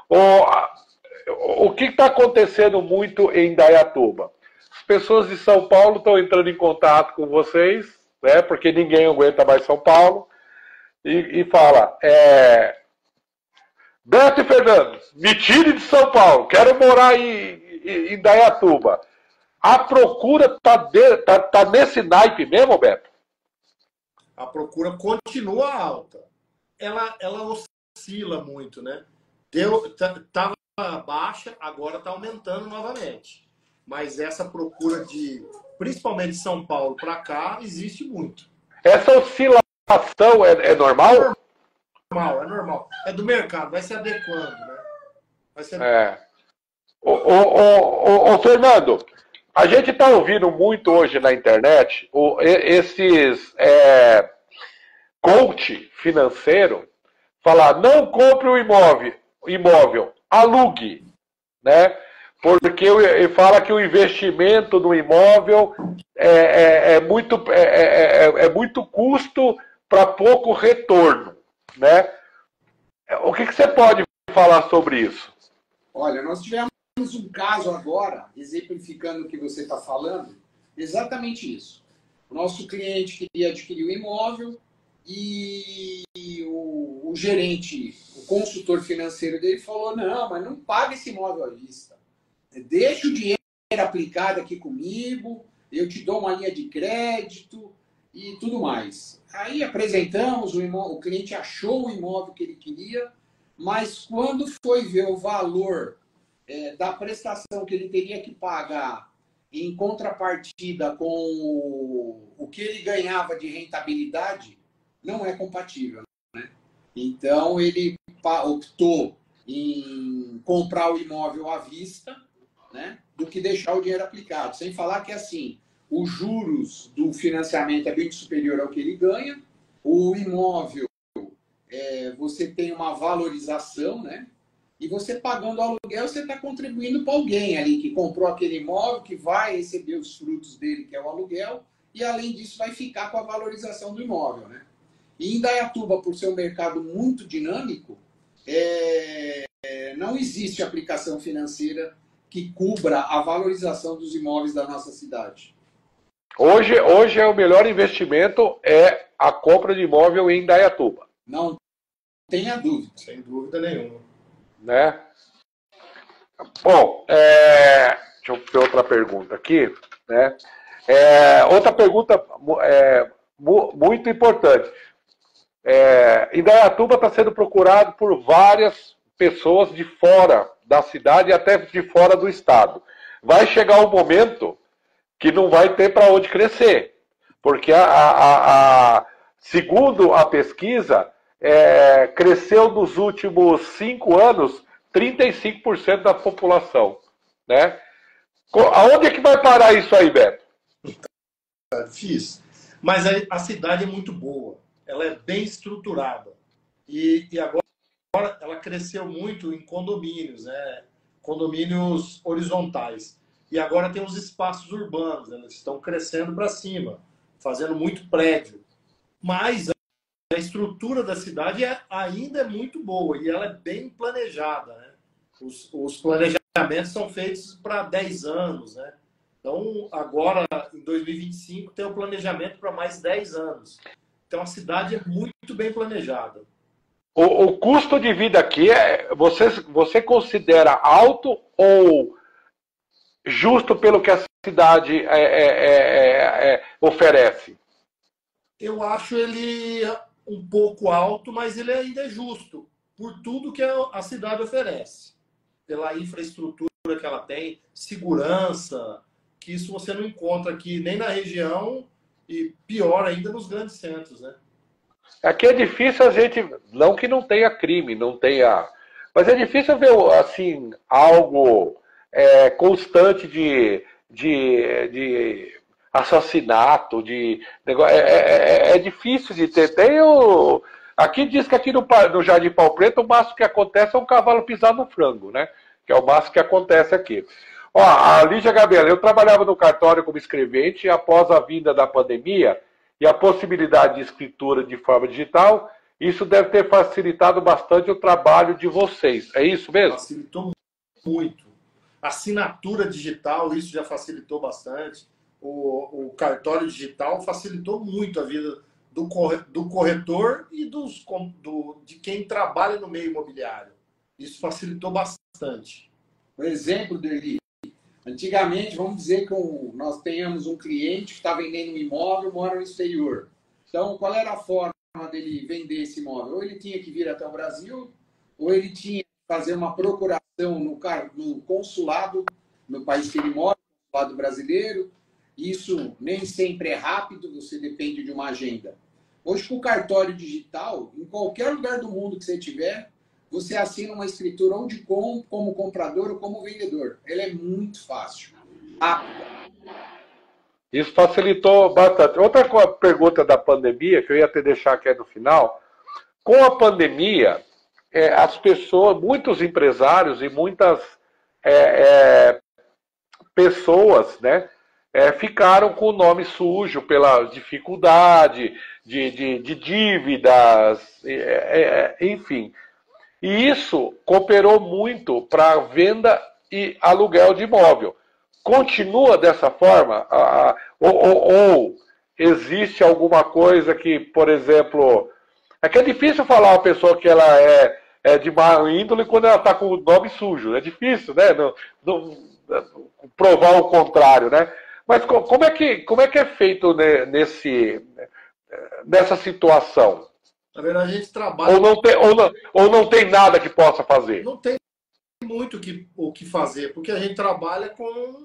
O, o que está acontecendo muito em Indaiatuba? As pessoas de São Paulo estão entrando em contato com vocês, né? Porque ninguém aguenta mais São Paulo, e, e fala, é, Beto e Fernando, me tire de São Paulo, quero morar em, em, em Indaiatuba. A procura está tá, tá nesse naipe mesmo, Beto? A procura continua alta. Ela, ela oscila muito, né? Deu, tava baixa, agora está aumentando novamente. Mas essa procura de, principalmente de São Paulo para cá, existe muito. Essa oscilação é, é normal? É normal, é normal. É do mercado, vai se adequando, né? Vai se adequando. É. Ô, ô, ô, ô, Fernando, a gente está ouvindo muito hoje na internet o, esses é, coach financeiro falar, não compre o imóvel, imóvel, alugue, né? Porque ele fala que o investimento no imóvel é, é, é, muito, é, é, é muito custo para pouco retorno, né? O que, que você pode falar sobre isso? Olha, nós tivemos um caso agora, exemplificando o que você está falando, exatamente isso. O nosso cliente queria adquirir o imóvel e o, o gerente, o consultor financeiro dele falou, não, mas não paga esse imóvel à vista. Deixa o dinheiro aplicado aqui comigo, eu te dou uma linha de crédito e tudo mais. Aí apresentamos, o, imóvel, o cliente achou o imóvel que ele queria, mas quando foi ver o valor é, da prestação que ele teria que pagar em contrapartida com o, o que ele ganhava de rentabilidade, não é compatível, né? Então, ele optou em comprar o imóvel à vista, né, do que deixar o dinheiro aplicado. Sem falar que, assim, os juros do financiamento é bem superior ao que ele ganha, o imóvel, é, você tem uma valorização, né? E você pagando aluguel, você está contribuindo para alguém ali que comprou aquele imóvel, que vai receber os frutos dele, que é o aluguel, e além disso vai ficar com a valorização do imóvel, né? E em Indaiatuba, por ser um mercado muito dinâmico, é, é, não existe aplicação financeira que cubra a valorização dos imóveis da nossa cidade. Hoje, hoje é o melhor investimento é a compra de imóvel em Indaiatuba. Não tenha dúvida. Sem dúvida nenhuma. Né? Bom, é... deixa eu ver outra pergunta aqui. Né? É... Outra pergunta é... muito importante. É... Indaiatuba está sendo procurado por várias pessoas de fora da cidade e até de fora do estado. Vai chegar um momento que não vai ter para onde crescer, porque a, a, a, segundo a pesquisa, é, cresceu nos últimos cinco anos trinta e cinco por cento da população, né? Aonde é que vai parar isso aí, Beto? É difícil. Mas a, a cidade é muito boa, ela é bem estruturada e, e agora ela cresceu muito em condomínios, né? Condomínios horizontais. E agora tem os espaços urbanos, né? Eles estão crescendo para cima, fazendo muito prédio. Mas a estrutura da cidade é, ainda é muito boa e ela é bem planejada, né? Os, os planejamentos são feitos para dez anos, né? Então, agora, em dois mil e vinte e cinco, tem o planejamento para mais dez anos. Então, a cidade é muito bem planejada. O, o custo de vida aqui, é, você, você considera alto ou justo pelo que a cidade é, é, é, é, oferece? Eu acho ele um pouco alto, mas ele ainda é justo, por tudo que a cidade oferece. Pela infraestrutura que ela tem, segurança, que isso você não encontra aqui nem na região e pior ainda nos grandes centros, né? Aqui é difícil a gente, não que não tenha crime, não tenha, mas é difícil ver assim algo é, constante de, de, de assassinato, de negócio. É, é, é difícil de ter. Tem o, aqui diz que aqui no, no Jardim Pau Preto o máximo que acontece é um cavalo pisar no frango, né? Que é o máximo que acontece aqui. Ó, a Lígia Gabriela, eu trabalhava no cartório como escrevente e após a vinda da pandemia e a possibilidade de escritura de forma digital, isso deve ter facilitado bastante o trabalho de vocês. É isso mesmo? Facilitou muito. Assinatura digital, isso já facilitou bastante. O, o cartório digital facilitou muito a vida do, do corretor e dos, do, de quem trabalha no meio imobiliário. Isso facilitou bastante. Por exemplo, Derli, antigamente, vamos dizer que um, nós tenhamos um cliente que está vendendo um imóvel, mora no exterior. Então, qual era a forma dele vender esse imóvel? Ou ele tinha que vir até o Brasil, ou ele tinha que fazer uma procuração no, no consulado, no país que ele mora, no consulado brasileiro. Isso nem sempre é rápido, você depende de uma agenda. Hoje, com o cartório digital, em qualquer lugar do mundo que você tiver, você assina uma escritura ou de com, como comprador ou como vendedor. Ela é muito fácil, rápida. Isso facilitou bastante. Outra pergunta da pandemia, que eu ia até deixar aqui no final. Com a pandemia, é, as pessoas, muitos empresários e muitas é, é, pessoas, né, é, ficaram com o nome sujo pela dificuldade de, de, de dívidas, é, é, enfim. E isso cooperou muito para a venda e aluguel de imóvel. Continua dessa forma? Ah, ou, ou, ou existe alguma coisa que, por exemplo... É que é difícil falar uma pessoa que ela é, é de má índole quando ela está com o nome sujo. É difícil, né? Não, não, provar o contrário, né? Mas como é que, como é, que é feito nesse, nessa situação? Na verdade, a gente trabalha... Ou não tem, ou não, ou não tem nada que possa fazer? Não tem muito que, o que fazer, porque a gente trabalha com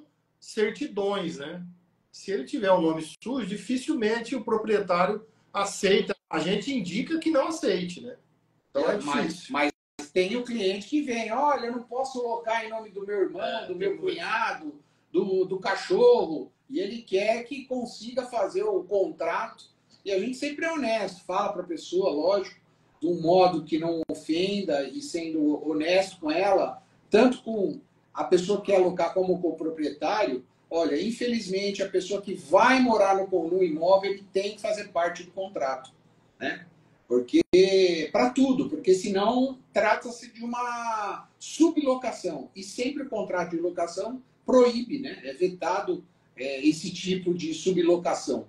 certidões, né? Se ele tiver o nome sujo, dificilmente o proprietário aceita a gente indica que não aceite, né? Então é, é difícil. Mas, mas tem o cliente que vem, olha, eu não posso colocar em nome do meu irmão, é, do meu cunhado, do, do cachorro, e ele quer que consiga fazer o contrato. E a gente sempre é honesto, fala para a pessoa, lógico, de um modo que não ofenda e sendo honesto com ela, tanto com a pessoa que quer alocar como coproprietário. Olha, infelizmente, a pessoa que vai morar no, no imóvel ele tem que fazer parte do contrato, né? Porque, para tudo, porque senão trata-se de uma sublocação. E sempre o contrato de locação proíbe, né? É vetado é, esse tipo de sublocação.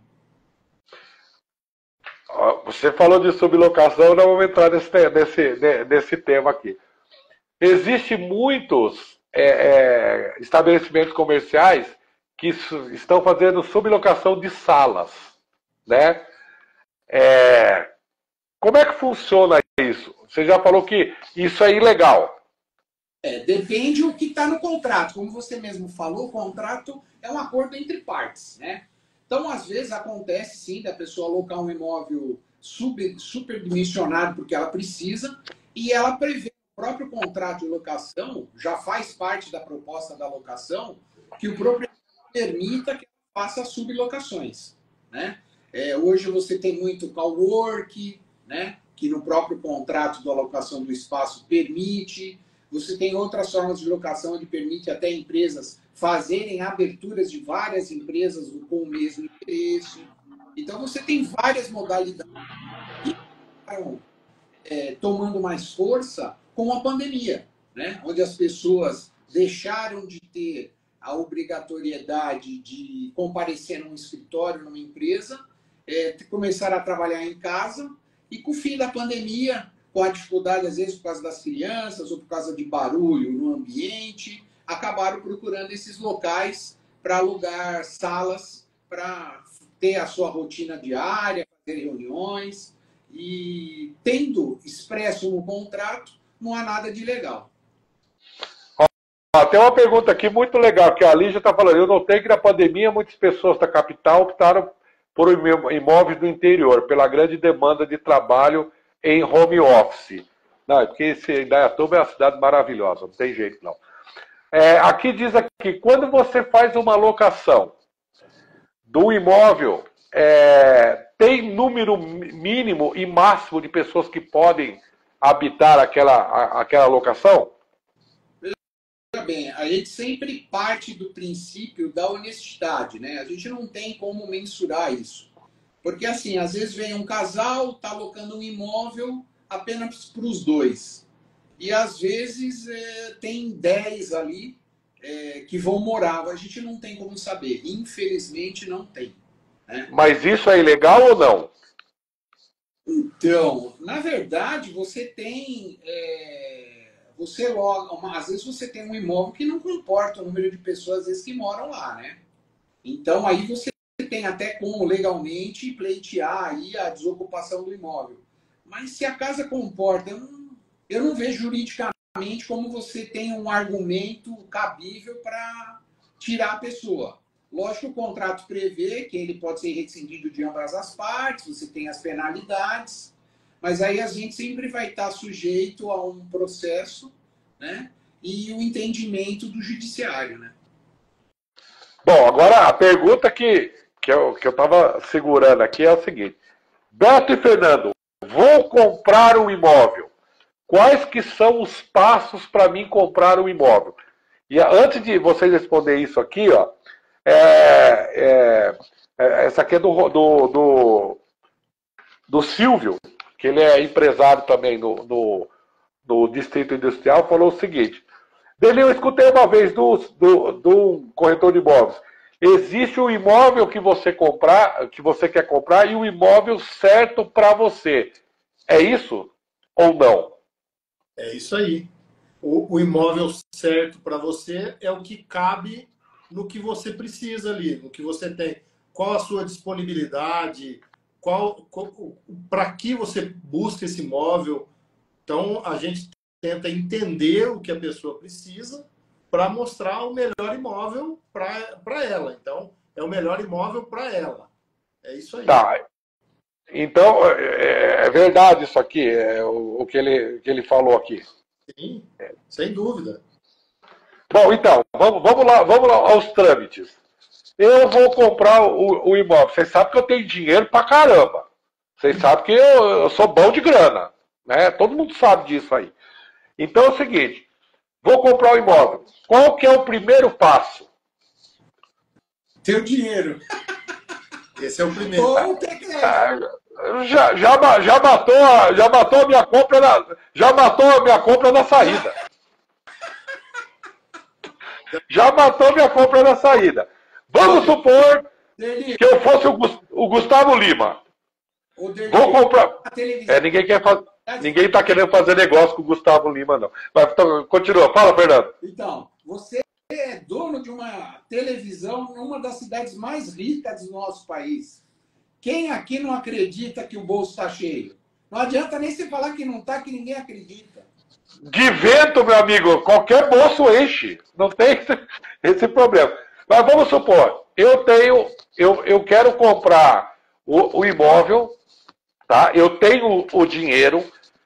Você falou de sublocação, nós vamos entrar nesse, nesse, nesse tema aqui. Existem muitos é, é, estabelecimentos comerciais que estão fazendo sublocação de salas, né? É, como é que funciona isso? Você já falou que isso é ilegal. É, depende do que está no contrato. Como você mesmo falou, o contrato é um acordo entre partes, né? Então, às vezes, acontece, sim, da pessoa alocar um imóvel sub, superdimensionado porque ela precisa e ela prevê no próprio contrato de locação, já faz parte da proposta da locação, que o proprietário permita que faça sublocações, né? É, hoje você tem muito cowork, né? Que no próprio contrato de alocação do espaço permite. Você tem outras formas de locação onde permite até empresas fazerem aberturas de várias empresas com o mesmo interesse. Então, você tem várias modalidades que estão é, tomando mais força com a pandemia, né? Onde as pessoas deixaram de ter a obrigatoriedade de comparecer num escritório, numa empresa, é, começaram a trabalhar em casa e, com o fim da pandemia, com a dificuldade, às vezes, por causa das crianças ou por causa de barulho no ambiente, acabaram procurando esses locais para alugar salas, para ter a sua rotina diária, fazer reuniões. E, tendo expresso no contrato, não há nada de ilegal. Ó, tem uma pergunta aqui muito legal, que a Lígia está falando. Eu notei que na pandemia muitas pessoas da capital optaram por imóveis do interior, pela grande demanda de trabalho em home office. Não, é porque esse Indaiatuba é uma cidade maravilhosa, não tem jeito não. É, aqui diz aqui, quando você faz uma locação do imóvel, é, tem número mínimo e máximo de pessoas que podem habitar aquela, a, aquela locação? Veja bem, a gente sempre parte do princípio da honestidade, né? A gente não tem como mensurar isso. Porque, assim, às vezes vem um casal, está alocando um imóvel apenas para os dois. E, às vezes, é, tem dez ali é, que vão morar. A gente não tem como saber. Infelizmente, não tem. Né? Mas isso é ilegal ou não? Então, na verdade, você tem... É, você logo, às vezes você tem um imóvel que não comporta o número de pessoas, às vezes, que moram lá, né? Então, aí você tem até como legalmente pleitear aí a desocupação do imóvel. Mas se a casa comporta, eu não, eu não vejo juridicamente como você tem um argumento cabível para tirar a pessoa. Lógico que o contrato prevê que ele pode ser rescindido de ambas as partes, você tem as penalidades, mas aí a gente sempre vai estar sujeito a um processo, né, e o entendimento do judiciário, né? Bom, agora a pergunta que, que eu que eu estava segurando aqui é o seguinte. Beto e Fernando, vou comprar um imóvel. Quais que são os passos para mim comprar um imóvel? E antes de vocês responder isso aqui, ó, é, é, essa aqui é do, do, do, do Silvio, que ele é empresário também no, no, no Distrito Industrial, falou o seguinte. Dele eu escutei uma vez do, do, do corretor de imóveis. Existe um imóvel que você comprar, que você quer comprar e um imóvel certo para você. É isso ou não? É isso aí. O, o imóvel certo para você é o que cabe no que você precisa ali, no que você tem. Qual a sua disponibilidade, qual, qual para que você busca esse imóvel. Então, a gente tenta entender o que a pessoa precisa para mostrar o melhor imóvel para ela. Então, é o melhor imóvel para ela. É isso aí. Tá. Então, é, é verdade isso aqui, é, o, o que, ele, que ele falou aqui. Sim, sem dúvida. Bom, então, vamos, vamos, lá, vamos lá aos trâmites. Eu vou comprar o, o imóvel. Vocês sabem que eu tenho dinheiro pra caramba. Vocês sabem que eu, eu sou bom de grana. Né? Todo mundo sabe disso aí. Então é o seguinte, vou comprar o imóvel. Qual que é o primeiro passo? Ter o dinheiro. Esse é o primeiro. Ou ter crédito. Já, já, já, matou, a- já matou a minha compra na, já matou a minha compra na saída. Já matou a minha compra na saída. Vamos supor Deli, que eu fosse o, Gus- o Gustavo Lima. o Deli, Vou comprar. a televisão. É, ninguém quer fazer. Ninguém está querendo fazer negócio com o Gustavo Lima, não. Mas então, continua, fala, Fernando. Então, você é dono de uma televisão numa das cidades mais ricas do nosso país. Quem aqui não acredita que o bolso está cheio? Não adianta nem você falar que não está, que ninguém acredita. De vento, meu amigo, qualquer bolso enche. Não tem esse, esse problema. Mas vamos supor, eu tenho, eu, eu quero comprar o, o imóvel, tá? Eu tenho o dinheiro,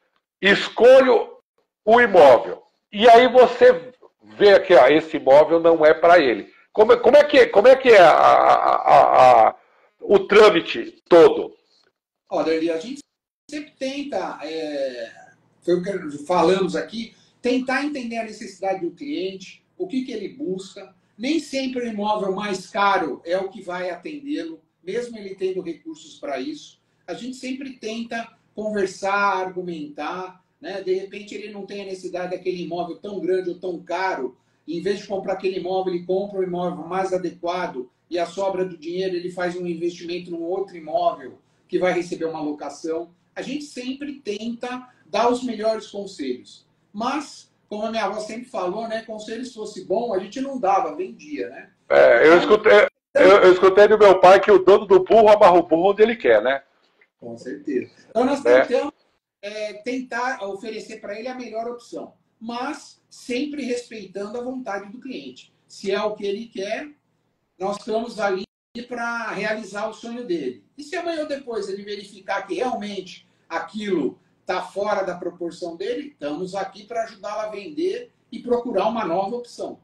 escolho o imóvel. E aí você vê que ah, esse imóvel não é para ele. Como, como, é que, como é que é a, a, a, a, o trâmite todo? Olha, Eli, a gente sempre tenta, é, foi o que falamos aqui, tentar entender a necessidade do cliente, o que, que ele busca. Nem sempre o imóvel mais caro é o que vai atendê-lo, mesmo ele tendo recursos para isso. A gente sempre tenta conversar, argumentar, né? De repente ele não tem a necessidade daquele imóvel tão grande ou tão caro. Em vez de comprar aquele imóvel, ele compra um imóvel mais adequado e a sobra do dinheiro ele faz um investimento num outro imóvel que vai receber uma locação. A gente sempre tenta dar os melhores conselhos. Mas, como a minha avó sempre falou, né? Conselho se fosse bom, a gente não dava, vendia, né? É, eu, escutei, eu, eu escutei do meu pai que o dono do burro amarra o burro onde ele quer, né? Com certeza. Então nós É. tentamos é, tentar oferecer para ele a melhor opção, mas sempre respeitando a vontade do cliente. Se é o que ele quer, nós estamos ali para realizar o sonho dele. E se amanhã ou depois ele verificar que realmente aquilo está fora da proporção dele, estamos aqui para ajudá-lo a vender e procurar uma nova opção.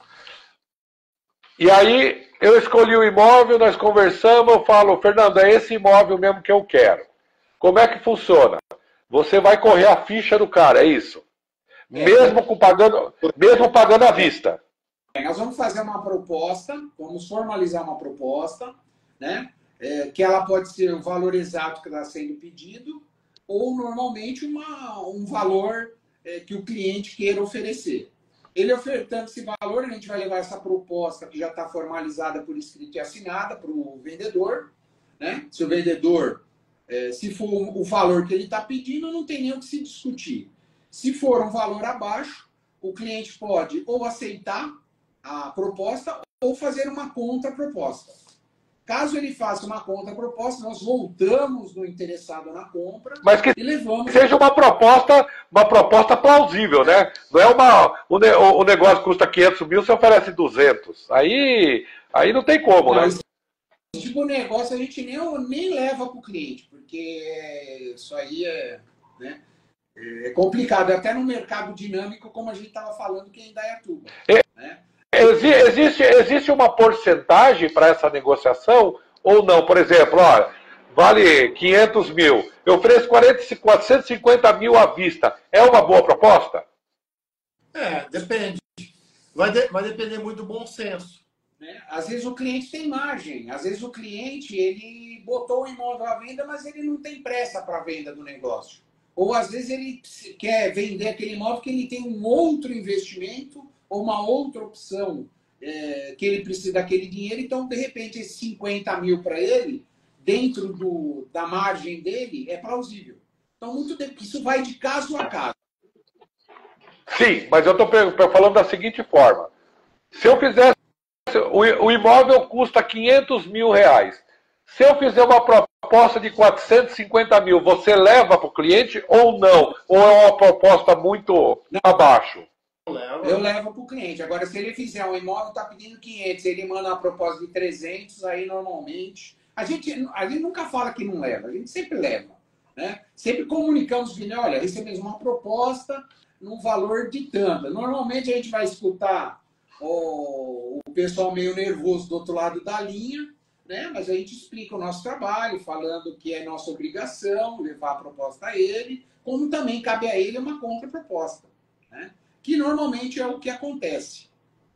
E aí eu escolhi o imóvel, nós conversamos, eu falo, Fernando, é esse imóvel mesmo que eu quero. Como é que funciona? Você vai correr a ficha do cara, é isso? É. Mesmo, com pagando, mesmo pagando à vista. Nós vamos fazer uma proposta, vamos formalizar uma proposta, né? É, que ela pode ser o valor exato que está sendo pedido, ou normalmente uma, um valor é, que o cliente queira oferecer. Ele ofertando esse valor, a gente vai levar essa proposta que já está formalizada por escrito e assinada para o vendedor, né? Se o vendedor, é, se for o valor que ele está pedindo, não tem nem o que se discutir. Se for um valor abaixo, o cliente pode ou aceitar a proposta ou fazer uma contraproposta. Caso ele faça uma contraproposta, nós voltamos no interessado na compra. Mas que e levamos... seja uma proposta, uma proposta plausível, né? Não é uma o, o negócio custa quinhentos mil, você oferece duzentos. Aí, aí não tem como, não, né? Esse tipo de negócio a gente nem, nem leva para o cliente, porque isso aí é, né, é complicado, até no mercado dinâmico, como a gente estava falando, que é em Indaiatuba. É. Né? Existe, existe uma porcentagem para essa negociação ou não? Por exemplo, olha, vale quinhentos mil, eu ofereço quatrocentos e cinquenta mil à vista. É uma boa proposta? É, depende. Vai, de, vai depender muito do bom senso. Né? Às vezes o cliente tem margem, às vezes o cliente ele botou o imóvel à venda, mas ele não tem pressa para a venda do negócio. Ou às vezes ele quer vender aquele imóvel porque ele tem um outro investimento ou uma outra opção é, que ele precisa daquele dinheiro, então, de repente, esses cinquenta mil para ele, dentro do, da margem dele, é plausível. Então, muito de, isso vai de caso a caso. Sim, mas eu estou falando da seguinte forma. Se eu fizesse, o, o imóvel custa quinhentos mil reais. Se eu fizer uma proposta de quatrocentos e cinquenta mil, você leva para o cliente ou não? Ou é uma proposta muito não. abaixo? Eu levo para o cliente. Agora, se ele fizer um imóvel, está pedindo quinhentos, ele manda uma proposta de trezentos, aí normalmente A gente, a gente nunca fala que não leva, a gente sempre leva. Né? Sempre comunicamos que, olha, recebemos uma proposta num valor de tanto. Normalmente a gente vai escutar o, o pessoal meio nervoso do outro lado da linha, né? Mas a gente explica o nosso trabalho, falando que é nossa obrigação levar a proposta a ele, como também cabe a ele uma contraproposta, né? Que normalmente é o que acontece.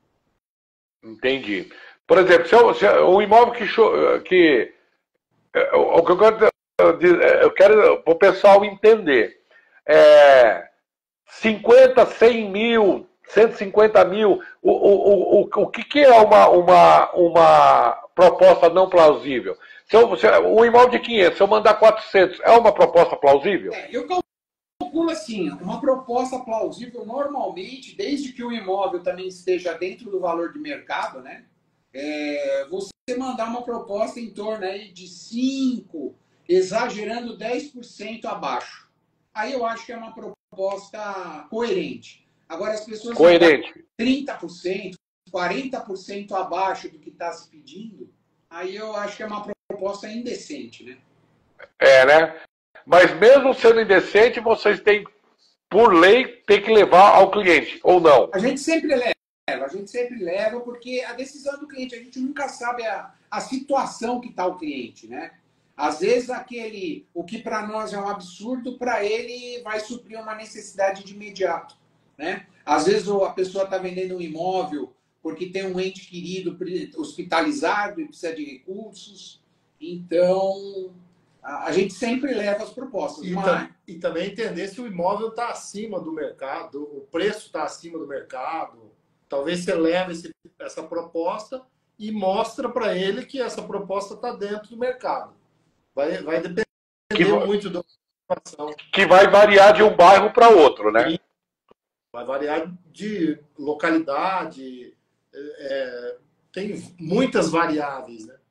Entendi. Por exemplo, se eu, se um imóvel que, que o que eu quero, eu quero para o pessoal entender, é cinquenta, cem mil, cento e cinquenta mil, o, o, o, o que, que é uma, uma, uma proposta não plausível? Se eu, se, um imóvel de quinhentos, se eu mandar quatrocentos, é uma proposta plausível? É, eu calculo assim, uma proposta plausível normalmente, desde que o imóvel também esteja dentro do valor de mercado, né? É, você mandar uma proposta em torno aí de cinco, exagerando dez por cento abaixo. Aí eu acho que é uma proposta coerente. Agora, as pessoas coerente. trinta por cento, quarenta por cento abaixo do que está se pedindo, aí eu acho que é uma proposta indecente, né? É, né? Mas mesmo sendo indecente, vocês têm, por lei, tem que levar ao cliente, ou não? A gente sempre leva. A gente sempre leva, porque a decisão do cliente, a gente nunca sabe a, a situação que está o cliente, né? Às vezes, aquele, o que para nós é um absurdo, para ele vai suprir uma necessidade de imediato, né? Às vezes, a pessoa está vendendo um imóvel porque tem um ente querido hospitalizado e precisa de recursos. Então, a, a gente sempre leva as propostas. E, mas... tam, e também entender se o imóvel está acima do mercado, o preço está acima do mercado. Talvez você leve esse, essa proposta e mostra para ele que essa proposta está dentro do mercado. Vai, vai depender que, muito da situação. Que vai variar de um bairro para outro, né? E vai variar de localidade. É, tem muitas variáveis, né?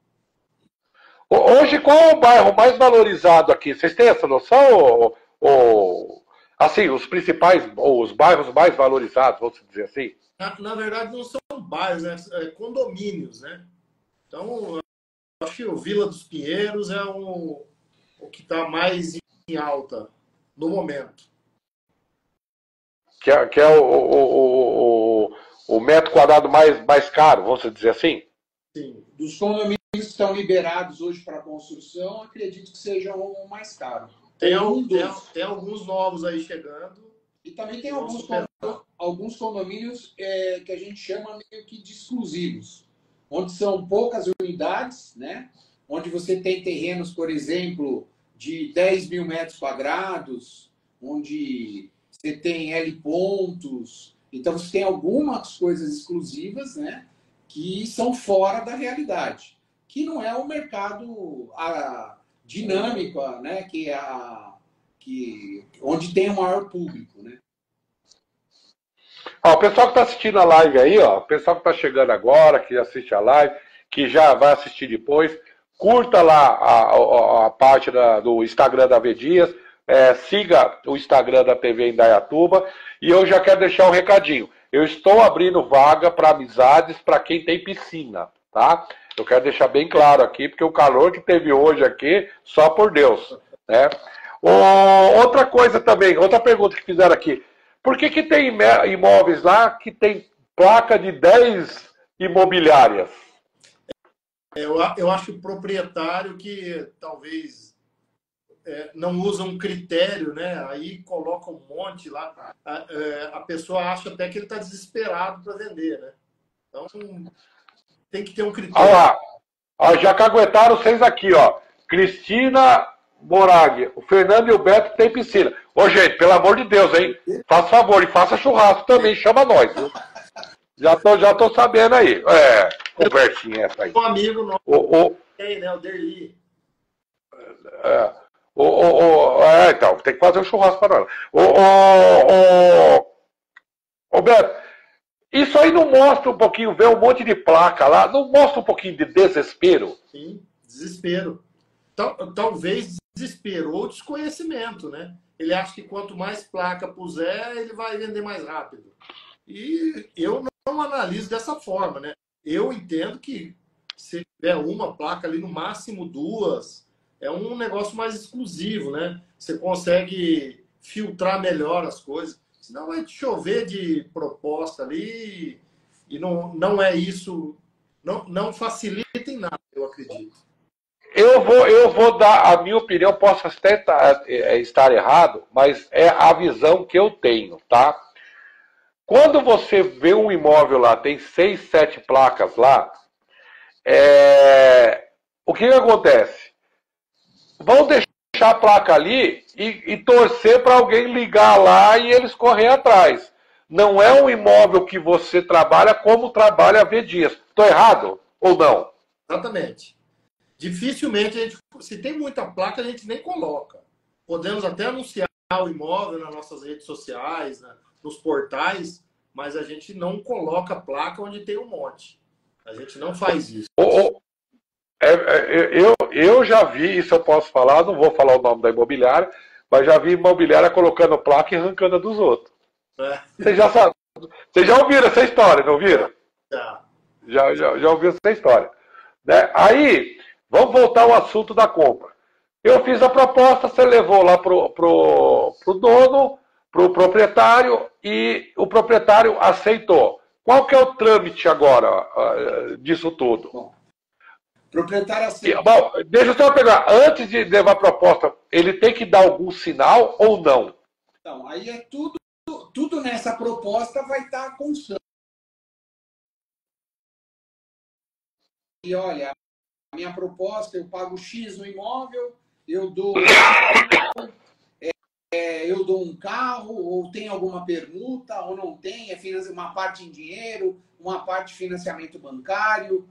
Hoje, qual é o bairro mais valorizado aqui? Vocês têm essa noção? Ou, ou, assim, os principais, ou os bairros mais valorizados, vamos dizer assim? Na, na verdade, não são bairros, né? É condomínios, né? Então, eu acho que o Vila dos Pinheiros é um, o que está mais em alta no momento. Que é, que é o, o, o, o metro quadrado mais, mais caro, vamos dizer assim? Sim. Dos condomínios que estão liberados hoje para construção, acredito que sejam o mais caro. Tem, um tem, tem alguns novos aí chegando. E também tem alguns, alguns condomínios é, que a gente chama meio que de exclusivos, onde são poucas unidades, né? Onde você tem terrenos, por exemplo, de dez mil metros quadrados, onde você tem L pontos. Então, você tem algumas coisas exclusivas, né? Que são fora da realidade, que não é o mercado a, dinâmico, né? Que é a... Que, onde tem o maior público, né? Ó, o pessoal que está assistindo a live aí, ó, o pessoal que está chegando agora, que assiste a live, que já vai assistir depois, curta lá a, a, a página do Instagram da V Dias, é, siga o Instagram da T V Indaiatuba, e eu já quero deixar um recadinho. Eu estou abrindo vaga para amizades para quem tem piscina, tá? Eu quero deixar bem claro aqui, porque o calor que teve hoje aqui, só por Deus, né? Outra coisa também, outra pergunta que fizeram aqui. Por que que tem imóveis lá que tem placa de dez imobiliárias? Eu, eu acho o proprietário que talvez é, não usa um critério, né? Aí coloca um monte lá. A, a pessoa acha até que ele está desesperado para vender, né? Então tem que ter um critério. Olha lá, ó, já caguetaram vocês aqui, ó. Cristina Morag, o Fernando e o Beto tem piscina. Ô, gente, pelo amor de Deus, hein? Faça favor e faça churrasco também, chama nós, viu? Já tô, já tô sabendo aí. É, conversinha essa aí. Um amigo nosso o, o, tem, né? O Derli. É, o, o, o, é, então, tem que fazer um churrasco para nós. O, o, o, o Beto, isso aí não mostra um pouquinho, ver um monte de placa lá, não mostra um pouquinho de desespero? Sim, desespero. Tal, talvez desespero ou desconhecimento, né? Ele acha que quanto mais placa puser, ele vai vender mais rápido. E eu não analiso dessa forma, né? Eu entendo que se tiver uma placa ali, no máximo duas, é um negócio mais exclusivo, né? Você consegue filtrar melhor as coisas. Senão vai te chover de proposta ali e não, não é isso, não, não facilita em nada, eu acredito. Eu vou, eu vou dar a minha opinião, posso até estar, estar errado, mas é a visão que eu tenho, tá? Quando você vê um imóvel lá, tem seis, sete placas lá, é... o que, que acontece? Vão deixar a placa ali e, e torcer para alguém ligar lá e eles correr atrás. Não é um imóvel que você trabalha como trabalha a V Dias. Estou errado ou não? Exatamente. Dificilmente, a gente, se tem muita placa, a gente nem coloca. Podemos até anunciar o imóvel nas nossas redes sociais, né, nos portais, mas a gente não coloca placa onde tem um monte. A gente não faz isso. Oh, oh. É, é, eu, eu já vi, isso eu posso falar, não vou falar o nome da imobiliária, mas já vi imobiliária colocando placa e arrancando a dos outros. É. Vocês já sabem, vocês já ouviram essa história, não ouviram? Já. Já, já, já ouviram essa história. Né? Aí, vamos voltar ao assunto da compra. Eu fiz a proposta, você levou lá pro, pro, pro dono, pro proprietário, e o proprietário aceitou. Qual que é o trâmite agora uh, disso tudo? Bom, proprietário aceitou. Bom, deixa eu só pegar. Antes de levar a proposta, ele tem que dar algum sinal ou não? Então, aí é tudo, tudo nessa proposta vai estar constante. E olha, a minha proposta, eu pago X no imóvel, eu dou, é, é, eu dou um carro, ou tem alguma permuta, ou não tem, é uma parte em dinheiro, uma parte de financiamento bancário.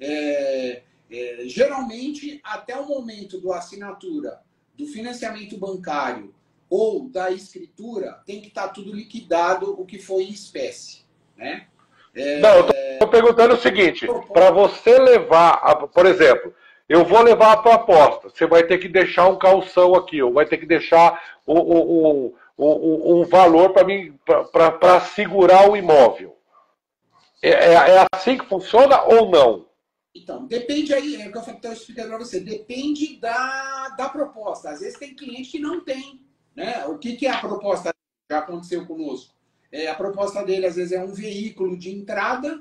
É, é, geralmente, até o momento da assinatura do financiamento bancário ou da escritura, tem que estar tudo liquidado, o que foi em espécie, né? É, não, eu estou perguntando o seguinte, para você levar, a, por exemplo, eu vou levar a proposta, você vai ter que deixar um calção aqui, ou vai ter que deixar um, um, um, um valor para mim, para segurar o imóvel. É, é, é assim que funciona ou não? Então, depende aí, é o que eu estou explicando para você, depende da, da proposta. Às vezes tem cliente que não tem, né? O que, que é a proposta? Já aconteceu conosco. É, a proposta dele, às vezes, é um veículo de entrada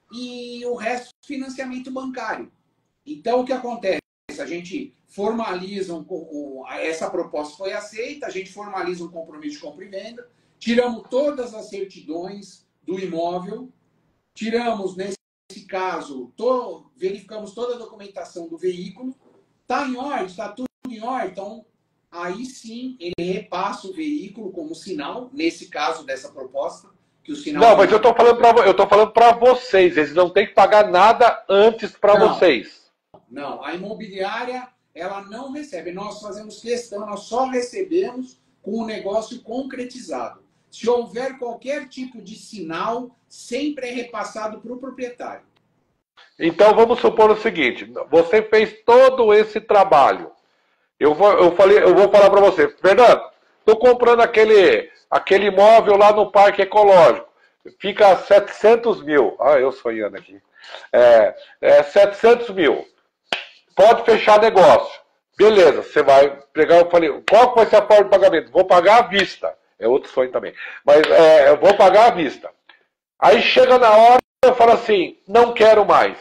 e o resto financiamento bancário. Então, o que acontece? A gente formaliza, um, essa proposta foi aceita, a gente formaliza um compromisso de compra e venda, tiramos todas as certidões do imóvel, tiramos, nesse caso, to, verificamos toda a documentação do veículo, está em ordem, está tudo em ordem, então... Aí sim, ele repassa o veículo como sinal, nesse caso dessa proposta, que o sinal... Não, mas eu estou falando para eu tô falando para vocês, eles não têm que pagar nada antes para vocês. Não, a imobiliária, ela não recebe. Nós fazemos questão, nós só recebemos com o negócio concretizado. Se houver qualquer tipo de sinal, sempre é repassado para o proprietário. Então, vamos supor o seguinte, você fez todo esse trabalho. Eu vou, eu falei, eu vou falar para você, Fernando, estou comprando aquele, aquele imóvel lá no Parque Ecológico. Fica setecentos mil. Ah, eu sonhando aqui. É, é setecentos mil. Pode fechar negócio. Beleza, você vai pegar, eu falei, qual vai ser a forma de pagamento? Vou pagar à vista. É outro sonho também. Mas é, eu vou pagar à vista. Aí chega na hora, eu falo assim, não quero mais.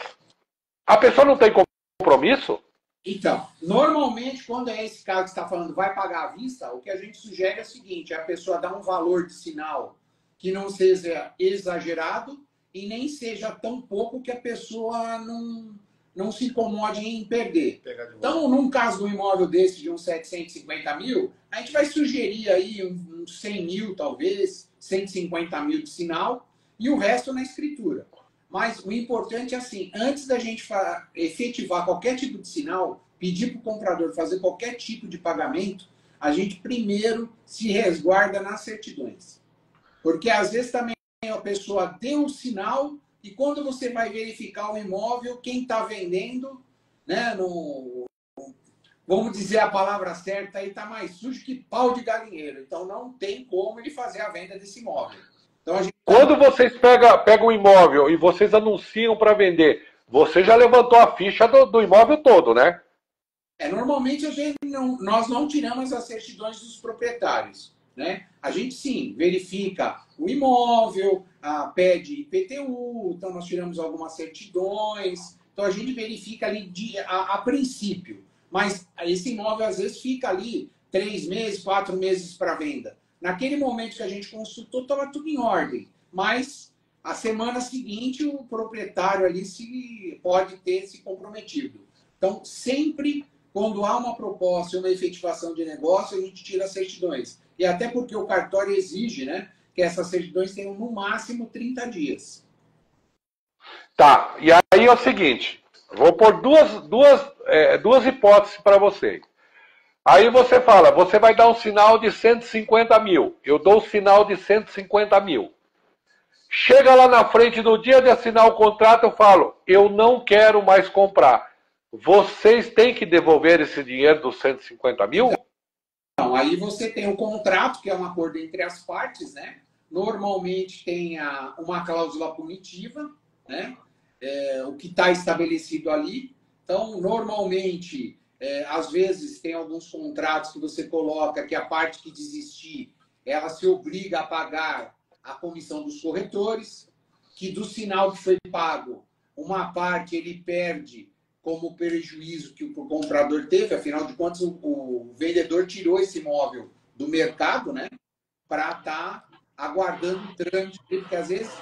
A pessoa não tem compromisso? Então, normalmente, quando é esse caso que você está falando, vai pagar à vista, o que a gente sugere é o seguinte, a pessoa dá um valor de sinal que não seja exagerado e nem seja tão pouco que a pessoa não, não se incomode em perder. Então, num caso de um imóvel desse de uns setecentos e cinquenta mil, a gente vai sugerir aí uns cem mil, talvez, cento e cinquenta mil de sinal e o resto na escritura. Mas o importante é assim, antes da gente efetivar qualquer tipo de sinal, pedir para o comprador fazer qualquer tipo de pagamento, a gente primeiro se resguarda nas certidões. Porque às vezes também a pessoa deu o sinal e quando você vai verificar o imóvel, quem está vendendo, né, no, vamos dizer a palavra certa, aí está mais sujo que pau de galinheiro. Então não tem como ele fazer a venda desse imóvel. Então, a gente... Quando vocês pegam, pegam um imóvel e vocês anunciam para vender, você já levantou a ficha do, do imóvel todo, né? É, normalmente a gente não, nós não tiramos as certidões dos proprietários, né? A gente sim verifica o imóvel, a, pede I P T U, então nós tiramos algumas certidões, então a gente verifica ali de, a, a princípio, mas esse imóvel às vezes fica ali três meses, quatro meses para venda. Naquele momento que a gente consultou, estava tudo em ordem, mas a semana seguinte o proprietário ali se, pode ter se comprometido. Então, sempre quando há uma proposta e uma efetivação de negócio, a gente tira as certidões. E até porque o cartório exige, né, que essas certidões tenham no máximo trinta dias. Tá, e aí é o seguinte, vou pôr duas, duas, é, duas hipóteses para vocês. Aí você fala, você vai dar um sinal de cento e cinquenta mil, eu dou o sinal de cento e cinquenta mil. Chega lá na frente, no dia de assinar o contrato, eu falo, eu não quero mais comprar. Vocês têm que devolver esse dinheiro dos cento e cinquenta mil? Então, aí você tem o contrato, que é um acordo entre as partes, né? Normalmente tem a, uma cláusula punitiva, né? É, o que está estabelecido ali. Então, normalmente, é, às vezes, tem alguns contratos que você coloca que a parte que desistir, ela se obriga a pagar a comissão dos corretores, que do sinal que foi pago, uma parte ele perde como prejuízo que o comprador teve, afinal de contas, o, o vendedor tirou esse imóvel do mercado, né, para estar tá aguardando o trâmite, porque às vezes...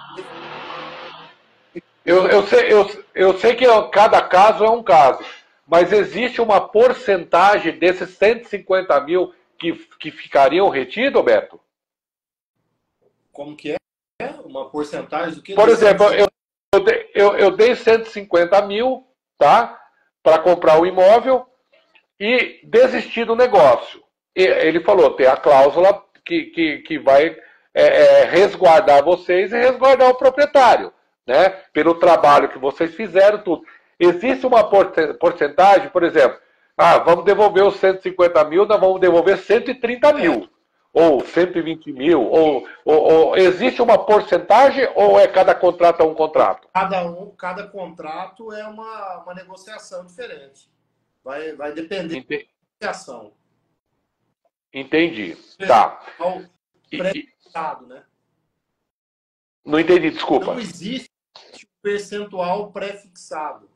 Eu, eu, sei, eu, eu sei que cada caso é um caso, mas existe uma porcentagem desses cento e cinquenta mil que, que ficariam retidos, Beto? Como que é? Uma porcentagem do que? Por exemplo, eu, eu, eu dei cento e cinquenta mil, tá? Para comprar o imóvel e desistir do negócio. E ele falou, tem a cláusula que, que, que vai é, é, resguardar vocês e resguardar o proprietário, né? Pelo trabalho que vocês fizeram, tudo. Existe uma porcentagem, por exemplo, ah, vamos devolver os cento e cinquenta mil, nós vamos devolver cento e trinta mil. Ou cento e vinte mil, ou, ou, ou existe uma porcentagem ou é cada contrato é um contrato? Cada, um, cada contrato é uma, uma negociação diferente. Vai, vai depender Entendi. da negociação. Entendi. Tá. Pré-fixado, né? Não entendi, desculpa. Não existe percentual pré-fixado.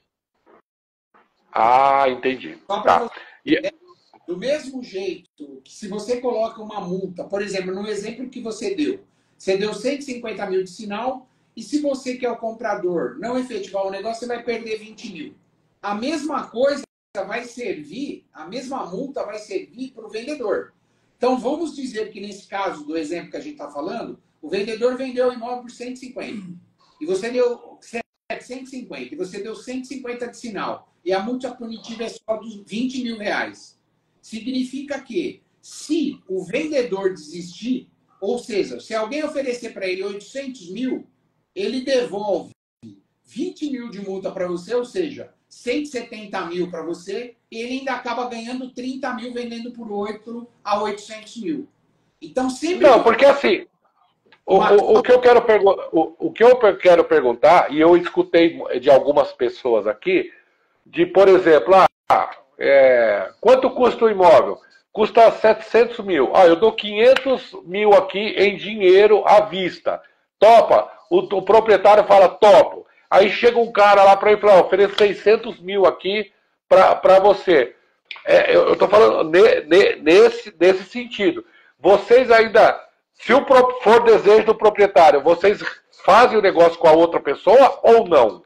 Ah, entendi. Tá. E... Do mesmo jeito que se você coloca uma multa, por exemplo, no exemplo que você deu, você deu cento e cinquenta mil de sinal e se você que é o comprador não efetivar o negócio, você vai perder vinte mil. A mesma coisa vai servir, a mesma multa vai servir para o vendedor. Então, vamos dizer que nesse caso do exemplo que a gente está falando, o vendedor vendeu o imóvel por cento e cinquenta e você deu setecentos e cinquenta e você deu cento e cinquenta de sinal e a multa punitiva é só dos vinte mil reais. Significa que, se o vendedor desistir, ou seja, se alguém oferecer para ele oitocentos mil, ele devolve vinte mil de multa para você, ou seja, cento e setenta mil para você, e ele ainda acaba ganhando trinta mil vendendo por oito a oitocentos mil. Então, sempre... Não, porque assim, o, o, o, que eu quero o, o que eu quero perguntar, e eu escutei de algumas pessoas aqui, de, por exemplo, ah, É, quanto custa o imóvel? Custa setecentos mil. Ah, eu dou quinhentos mil aqui em dinheiro à vista. Topa? O, o proprietário fala, topo. Aí chega um cara lá para ele e fala, ofereço seiscentos mil aqui para você. É, eu estou falando ne, ne, nesse, nesse sentido. Vocês ainda, se o for desejo do proprietário, vocês fazem o negócio com a outra pessoa ou não?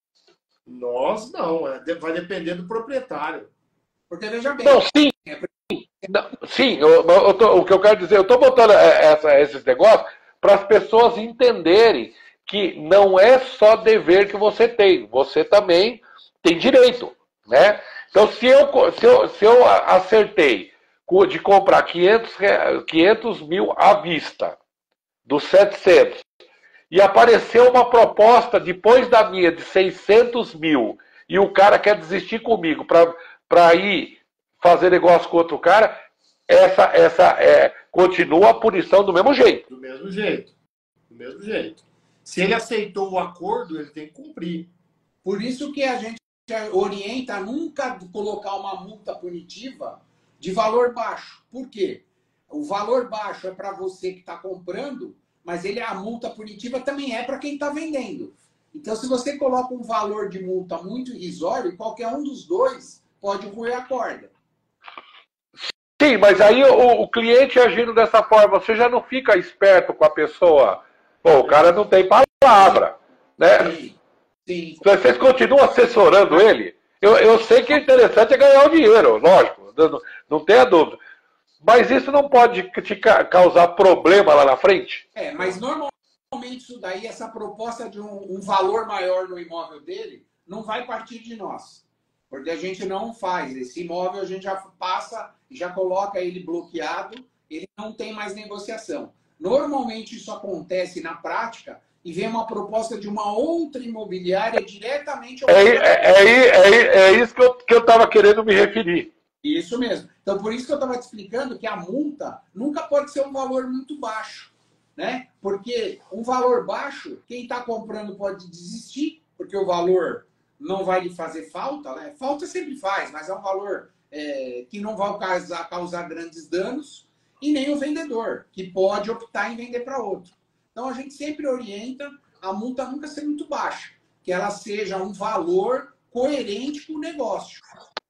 Nós não. É, vai depender do proprietário. Porque veja bem. Não, sim. Não, sim, eu, eu tô, o que eu quero dizer, eu estou botando essa, esses negócios para as pessoas entenderem que não é só dever que você tem, você também tem direito, né? Então, se eu, se eu, se eu acertei de comprar quinhentos, quinhentos mil à vista, dos setecentos, e apareceu uma proposta depois da minha de seiscentos mil, e o cara quer desistir comigo para para ir fazer negócio com outro cara, essa, essa é, continua a punição do mesmo jeito. Do mesmo jeito. Do mesmo jeito. Se ele aceitou o acordo, ele tem que cumprir. Por isso que a gente orienta a nunca colocar uma multa punitiva de valor baixo. Por quê? O valor baixo é para você que está comprando, mas ele, a multa punitiva também é para quem está vendendo. Então, se você coloca um valor de multa muito irrisório, qualquer um dos dois pode roer a corda. Sim, mas aí o, o cliente agindo dessa forma, você já não fica esperto com a pessoa. Pô, o cara não tem palavra, né? Sim, sim. Vocês continuam assessorando ele? Eu, eu sei que o interessante é ganhar o dinheiro, lógico, não, não tenha dúvida. Mas isso não pode te causar problema lá na frente? É, mas normalmente isso daí, essa proposta de um, um valor maior no imóvel dele, não vai partir de nós. Porque a gente não faz. Esse imóvel a gente já passa, já coloca ele bloqueado, ele não tem mais negociação. Normalmente isso acontece na prática e vem uma proposta de uma outra imobiliária diretamente ao... É, é, é, é, é isso que eu que eu estava querendo me referir. Isso mesmo. Então, por isso que eu estava te explicando que a multa nunca pode ser um valor muito baixo, né? Porque um valor baixo, quem está comprando pode desistir, porque o valor não vai lhe fazer falta, né? Falta sempre faz, mas é um valor é, que não vai causar, causar grandes danos, e nem o vendedor, que pode optar em vender para outro. Então, a gente sempre orienta a multa nunca ser muito baixa, que ela seja um valor coerente com o negócio.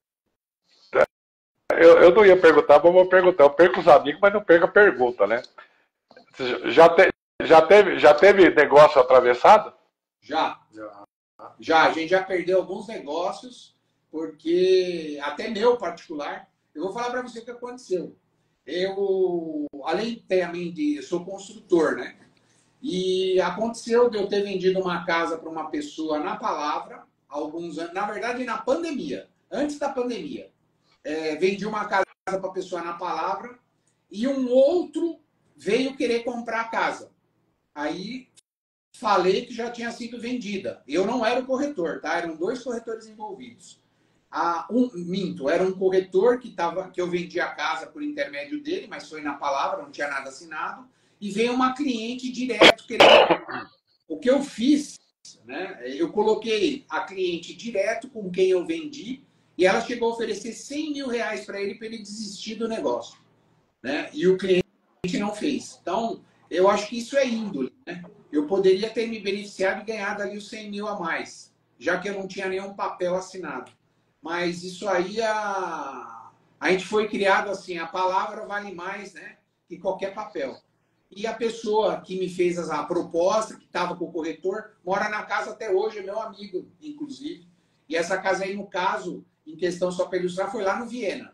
Eu, eu não ia perguntar, mas vou perguntar. Eu perco os amigos, mas não perco a pergunta, né? Já, te, já, teve, já teve negócio atravessado? Já. Já. Já. A gente já perdeu alguns negócios, porque, até meu particular, eu vou falar para você o que aconteceu. Eu, além também de... Eu sou construtor, né? E aconteceu de eu ter vendido uma casa para uma pessoa na palavra, alguns anos, na verdade, na pandemia, antes da pandemia. É, vendi uma casa para a pessoa na palavra e um outro veio querer comprar a casa. Aí falei que já tinha sido vendida. Eu não era o corretor, tá? Eram dois corretores envolvidos. Ah, um, minto, era um corretor que, tava, que eu vendi a casa por intermédio dele, mas foi na palavra, não tinha nada assinado. E veio uma cliente direto querendo... O que eu fiz, né? Eu coloquei a cliente direto com quem eu vendi, e ela chegou a oferecer cem mil reais para ele, para ele desistir do negócio, né? E o cliente não fez. Então, eu acho que isso é índole, né? Eu poderia ter me beneficiado e ganhado ali os cem mil a mais, já que eu não tinha nenhum papel assinado. Mas isso aí, a, a gente foi criado assim, a palavra vale mais, né, que qualquer papel. E a pessoa que me fez a proposta, que estava com o corretor, mora na casa até hoje, é meu amigo, inclusive. E essa casa aí, no caso... em questão, só para ilustrar, foi lá no Viena.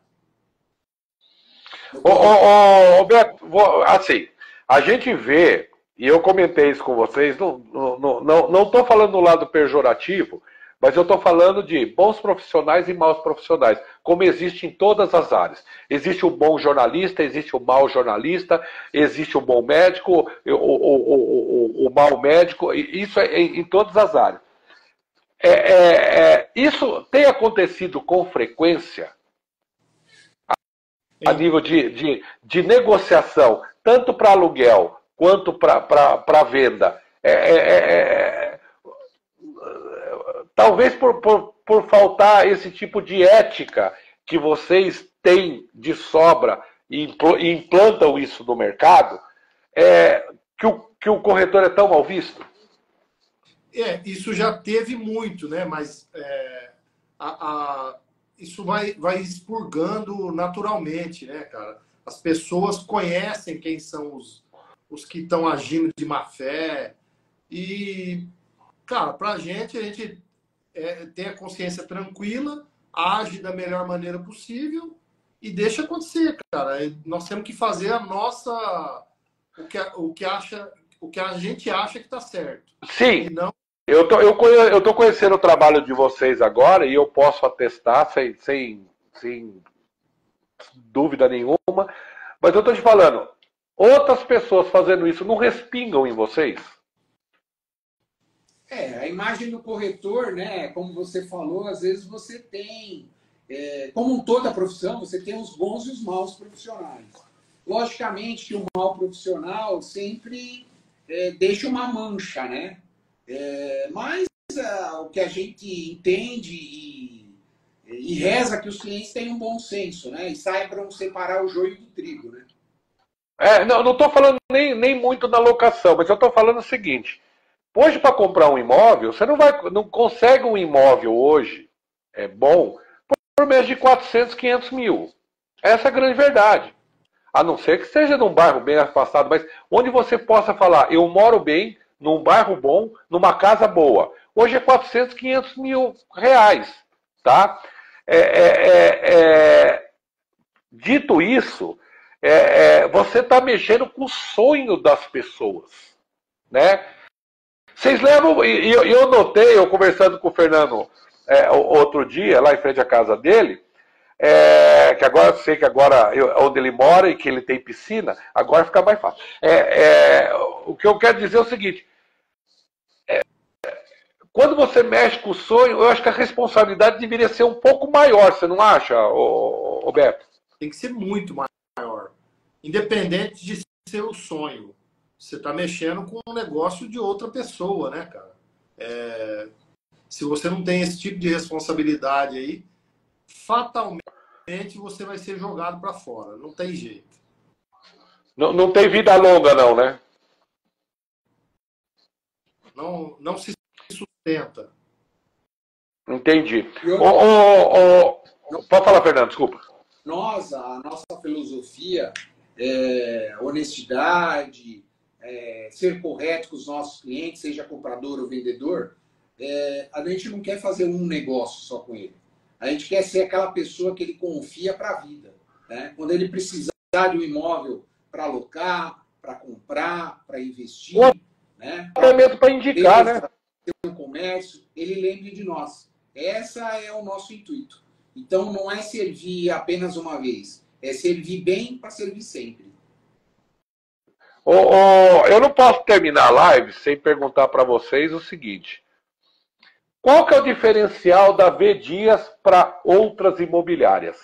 Ô, ô, ô, Beto, assim, a gente vê, e eu comentei isso com vocês, não estou não, não, não tô falando do lado pejorativo, mas eu estou falando de bons profissionais e maus profissionais, como existe em todas as áreas. Existe o bom jornalista, existe o mau jornalista, existe o bom médico, o, o, o, o, o mau médico, isso é em, em todas as áreas. É, é, é, isso tem acontecido com frequência a, a nível de, de, de negociação, tanto para aluguel quanto para venda. É, é, é, talvez por, por, por faltar esse tipo de ética que vocês têm de sobra e implantam isso no mercado, é, que, o, que o corretor é tão mal visto. É, isso já teve muito, né? Mas é, a, a, isso vai, vai expurgando naturalmente, né, cara? As pessoas conhecem quem são os, os que estão agindo de má fé. E, cara, pra gente, a gente é, tem a consciência tranquila, age da melhor maneira possível e deixa acontecer, cara. Nós temos que fazer a nossa... O que, o que, acha, o que a gente acha que tá certo. Sim. E não... Eu tô, eu, eu tô conhecendo o trabalho de vocês agora e eu posso atestar sem, sem, sem dúvida nenhuma, mas eu tô te falando, outras pessoas fazendo isso não respingam em vocês? É, a imagem do corretor, né, como você falou, às vezes você tem, é, como toda profissão, você tem os bons e os maus profissionais. Logicamente que o mau profissional sempre é, deixa uma mancha, né? É, mas uh, o que a gente entende e, e reza que os clientes tenham um bom senso, né? E saibam separar o joio do trigo, né? É, não estou falando nem, nem muito na locação, mas eu estou falando o seguinte. Hoje, para comprar um imóvel, você não, vai, não consegue um imóvel hoje, é bom, por menos de quatrocentos, quinhentos mil. Essa é a grande verdade. A não ser que seja num bairro bem afastado, mas onde você possa falar, eu moro bem, num bairro bom, numa casa boa. Hoje é quatrocentos, quinhentos mil reais. Tá? É, é, é, é... Dito isso, é, é, você está mexendo com o sonho das pessoas. Né? Vocês lembram, e eu, eu notei, eu conversando com o Fernando é, outro dia, lá em frente à casa dele, é, que agora eu sei que agora eu, onde ele mora e que ele tem piscina, agora fica mais fácil. É, é, o que eu quero dizer é o seguinte, é, quando você mexe com o sonho, eu acho que a responsabilidade deveria ser um pouco maior, você não acha, ô, ô Beto? Tem que ser muito maior. Independente de ser o sonho. Você está mexendo com um negócio de outra pessoa, né, cara? É, se você não tem esse tipo de responsabilidade aí, fatalmente você vai ser jogado para fora. Não tem jeito. Não, não tem vida longa, não, né? Não, não se sustenta. Entendi. Eu... Oh, oh, oh... Pode falar, Fernando, desculpa. Nós, a nossa filosofia é honestidade, é, ser correto com os nossos clientes, seja comprador ou vendedor. É, a gente não quer fazer um negócio só com ele. A gente quer ser aquela pessoa que ele confia para a vida. Né? Quando ele precisar de um imóvel para alocar, para comprar, para investir, ou né? até mesmo para indicar, né? Ter um comércio, ele lembre de nós. Essa é o nosso intuito. Então não é servir apenas uma vez, é servir bem para servir sempre. Oh, oh, eu não posso terminar a live sem perguntar para vocês o seguinte. Qual que é o diferencial da V Dias para outras imobiliárias?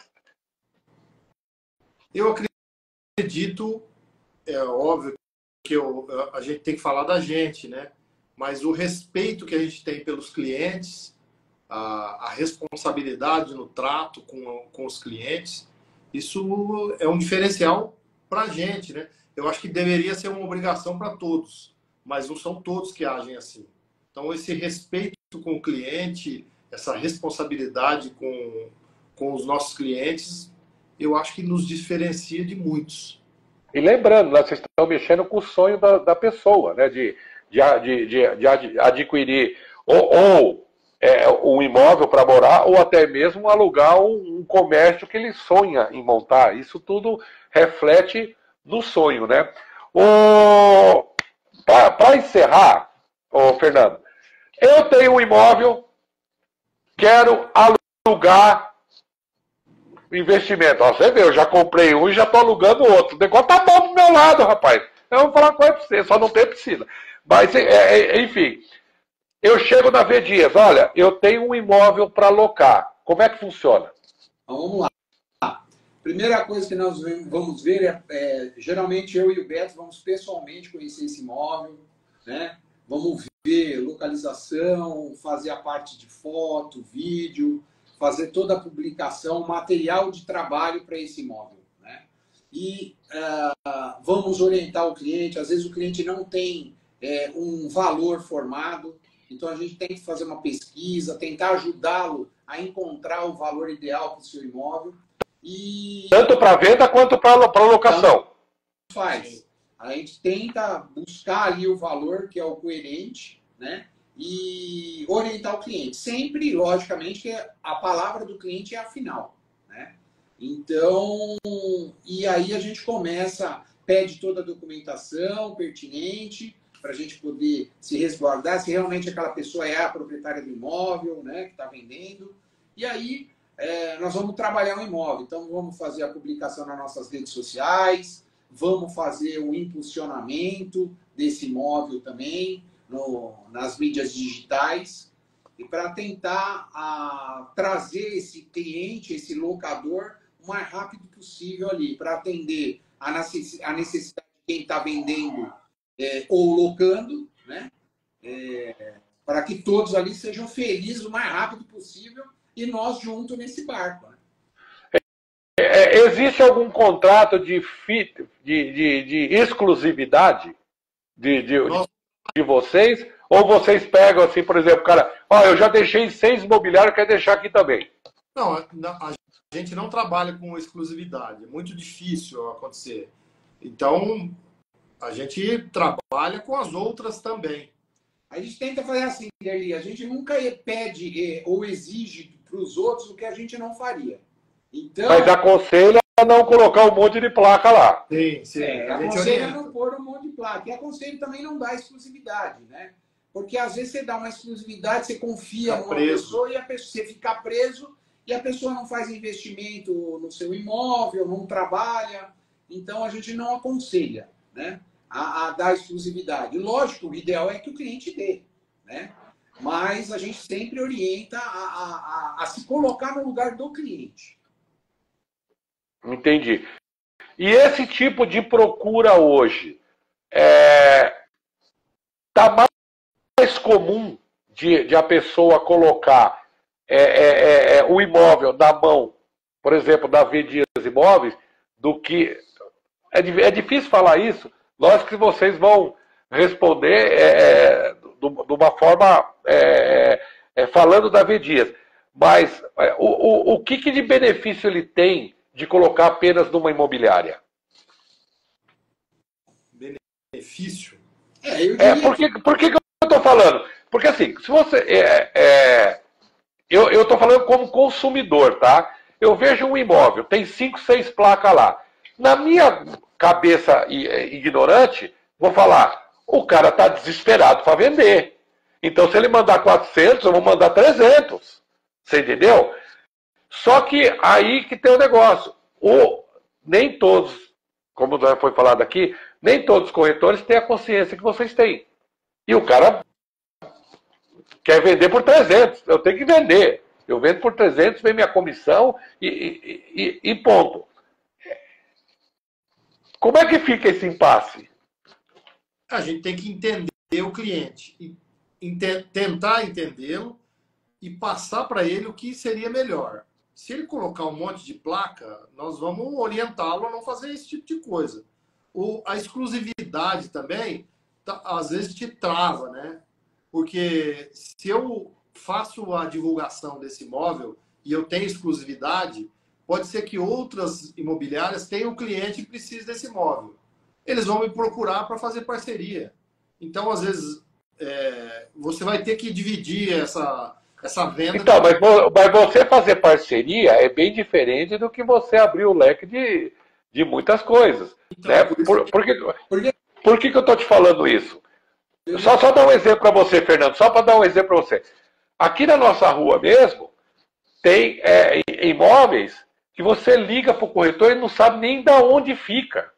Eu acredito, é óbvio que eu, a gente tem que falar da gente, né? Mas o respeito que a gente tem pelos clientes, a, a responsabilidade no trato com, com os clientes, isso é um diferencial para a gente, né? Eu acho que deveria ser uma obrigação para todos, mas não são todos que agem assim. Então, esse respeito com o cliente, essa responsabilidade com, com os nossos clientes, eu acho que nos diferencia de muitos. E lembrando, né, vocês estão mexendo com o sonho da, da pessoa, né, de, de, de, de, de adquirir ou, ou é, um imóvel para morar, ou até mesmo alugar um, um comércio que ele sonha em montar. Isso tudo reflete no sonho, né? Para encerrar, ô, Fernando, eu tenho um imóvel, quero alugar investimento. Ó, você vê, eu já comprei um e já estou alugando outro. O negócio tá bom do meu lado, rapaz. Eu vou falar uma coisa para você, só não tem piscina. Mas, é, é, enfim, eu chego na V Dias, olha, eu tenho um imóvel para alocar. Como é que funciona? Então, vamos lá. Primeira coisa que nós vamos ver é, é, geralmente eu e o Beto vamos pessoalmente conhecer esse imóvel, né? Vamos ver localização, fazer a parte de foto, vídeo, fazer toda a publicação, material de trabalho para esse imóvel, né? E uh, vamos orientar o cliente. Às vezes o cliente não tem é, um valor formado, então a gente tem que fazer uma pesquisa, tentar ajudá-lo a encontrar o valor ideal para o seu imóvel. E... tanto para venda quanto para locação. Então, faz. A gente tenta buscar ali o valor que é o coerente, né? E orientar o cliente. Sempre, logicamente, que a palavra do cliente é a final, né? Então, e aí a gente começa, pede toda a documentação pertinente para a gente poder se resguardar se realmente aquela pessoa é a proprietária do imóvel, né? Que está vendendo. E aí é, nós vamos trabalhar o imóvel. Então, vamos fazer a publicação nas nossas redes sociais, vamos fazer o impulsionamento desse imóvel também no, nas mídias digitais, e para tentar a, trazer esse cliente, esse locador, o mais rápido possível ali, para atender a necessidade de quem está vendendo é, ou locando, né? É, para que todos ali sejam felizes o mais rápido possível e nós juntos nesse barco. Né? É, existe algum contrato de, fi, de, de, de exclusividade de, de, de vocês? Ou vocês pegam assim, por exemplo, cara, ó, eu já deixei seis imobiliários, quero deixar aqui também. Não, a gente não trabalha com exclusividade, é muito difícil acontecer. Então, a gente trabalha com as outras também. A gente tenta fazer assim, Derli, a gente nunca pede ou exige para os outros o que a gente não faria. Então, mas aconselha a não colocar um monte de placa lá. Sim, sim. É, aconselha a não pôr um monte de placa. E aconselho também não dá exclusividade, né? Porque às vezes você dá uma exclusividade, você confia Fica numa preso. pessoa e a pessoa, você fica preso e a pessoa não faz investimento no seu imóvel, não trabalha. Então a gente não aconselha, né, a, a dar exclusividade. Lógico, o ideal é que o cliente dê, né? Mas a gente sempre orienta a, a, a, a se colocar no lugar do cliente. Entendi. E esse tipo de procura hoje é, tá mais comum de, de a pessoa colocar é, é, é, o imóvel na mão, por exemplo, da V Dias Imóveis, do que... É, é difícil falar isso. Lógico que vocês vão responder é, de uma forma é, é, falando da V Dias. Mas é, o, o, o que, que de benefício ele tem de colocar apenas numa imobiliária? Benefício? É, eu diria... é por, que, por que, que eu estou falando? Porque assim, se você... É, é, eu estou falando como consumidor, tá? Eu vejo um imóvel, tem cinco, seis placas lá. Na minha cabeça ignorante, vou falar, o cara está desesperado para vender. Então, se ele mandar quatrocentos, eu vou mandar trezentos. Você entendeu? Só que aí que tem o negócio. O, nem todos, como já foi falado aqui, nem todos os corretores têm a consciência que vocês têm. E o cara quer vender por trezentos. Eu tenho que vender. Eu vendo por trezentos, vem minha comissão e, e, e, e ponto. Como é que fica esse impasse? A gente tem que entender o cliente, e ente- tentar entendê-lo e passar para ele o que seria melhor. Se ele colocar um monte de placa, nós vamos orientá-lo a não fazer esse tipo de coisa. O, a exclusividade também, tá, às vezes te trava, né? Porque se eu faço a divulgação desse imóvel e eu tenho exclusividade, pode ser que outras imobiliárias tenham um cliente que precise desse imóvel. Eles vão me procurar para fazer parceria. Então, às vezes, é, você vai ter que dividir essa, essa venda. Então, mas, mas você fazer parceria é bem diferente do que você abrir o leque de, de muitas coisas. Então, né? por, por, por, que, por que, que eu estou te falando isso? Só, só dar um exemplo para você, Fernando, só para dar um exemplo para você. Aqui na nossa rua mesmo, tem é, imóveis que você liga para o corretor e não sabe nem de onde fica.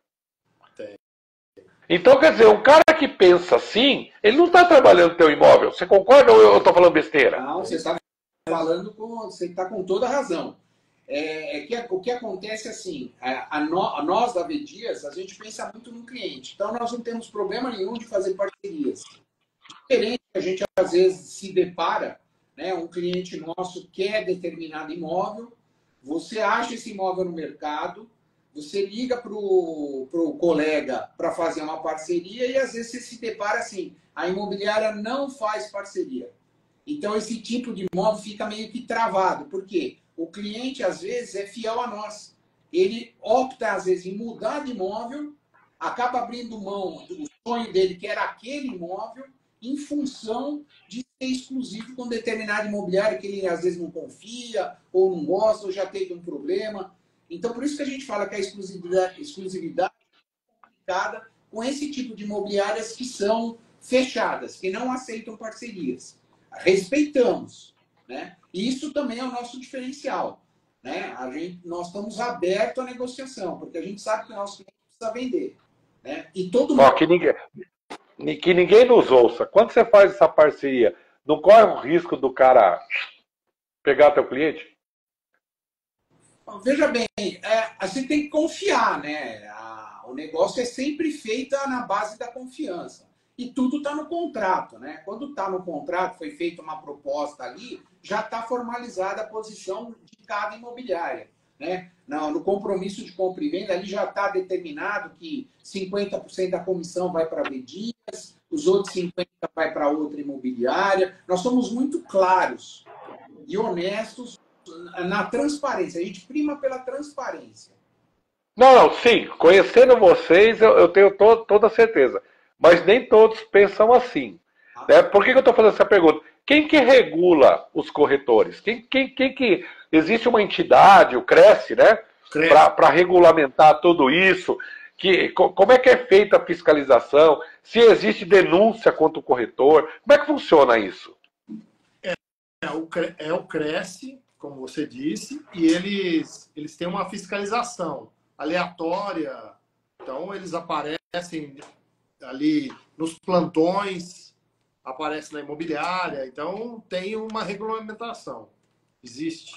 Então, quer dizer, um cara que pensa assim, ele não está trabalhando no teu imóvel. Você concorda ou eu estou falando besteira? Não, você está falando com, você está com toda a razão. É, é que, o que acontece assim, a, a, no, a nós da V Dias, a gente pensa muito no cliente. Então, nós não temos problema nenhum de fazer parcerias. Diferente, a gente às vezes se depara, né, um cliente nosso quer determinado imóvel, você acha esse imóvel no mercado, você liga para o colega para fazer uma parceria e às vezes você se depara assim, a imobiliária não faz parceria. Então esse tipo de imóvel fica meio que travado. Por quê? O cliente às vezes é fiel a nós. Ele opta às vezes em mudar de imóvel, acaba abrindo mão do sonho dele, que era aquele imóvel, em função de ser exclusivo com determinado imobiliário que ele às vezes não confia, ou não gosta, ou já teve um problema. Então, por isso que a gente fala que a exclusividade, exclusividade é complicada com esse tipo de imobiliárias que são fechadas, que não aceitam parcerias. Respeitamos, né? E isso também é o nosso diferencial, né? A gente, nós estamos abertos à negociação, porque a gente sabe que o nosso cliente precisa vender, né? E todo mundo... Ó, que ninguém, que ninguém nos ouça. Quando você faz essa parceria, não corre o risco do cara pegar teu cliente? Veja bem, é, a tem que confiar, né? A, o negócio é sempre feito na base da confiança. E tudo está no contrato, né? Quando está no contrato, foi feita uma proposta ali, já está formalizada a posição de cada imobiliária, né? No, no compromisso de compra e venda, ali já está determinado que cinquenta por cento da comissão vai para a V Dias, os outros cinquenta por cento vai para outra imobiliária. Nós somos muito claros e honestos na transparência. A gente prima pela transparência. Não, não, sim. Conhecendo vocês, eu, eu tenho to, toda certeza. Mas nem todos pensam assim. Né? Por que, que eu estou fazendo essa pergunta? Quem que regula os corretores? Quem, quem, quem que... Existe uma entidade, o Cresce, né? Para regulamentar tudo isso. Que, como é que é feita a fiscalização? Se existe denúncia contra o corretor? Como é que funciona isso? É, é, o, é o Cresce, como você disse, e eles, eles têm uma fiscalização aleatória. Então, eles aparecem ali nos plantões, aparece na imobiliária, então tem uma regulamentação. Existe.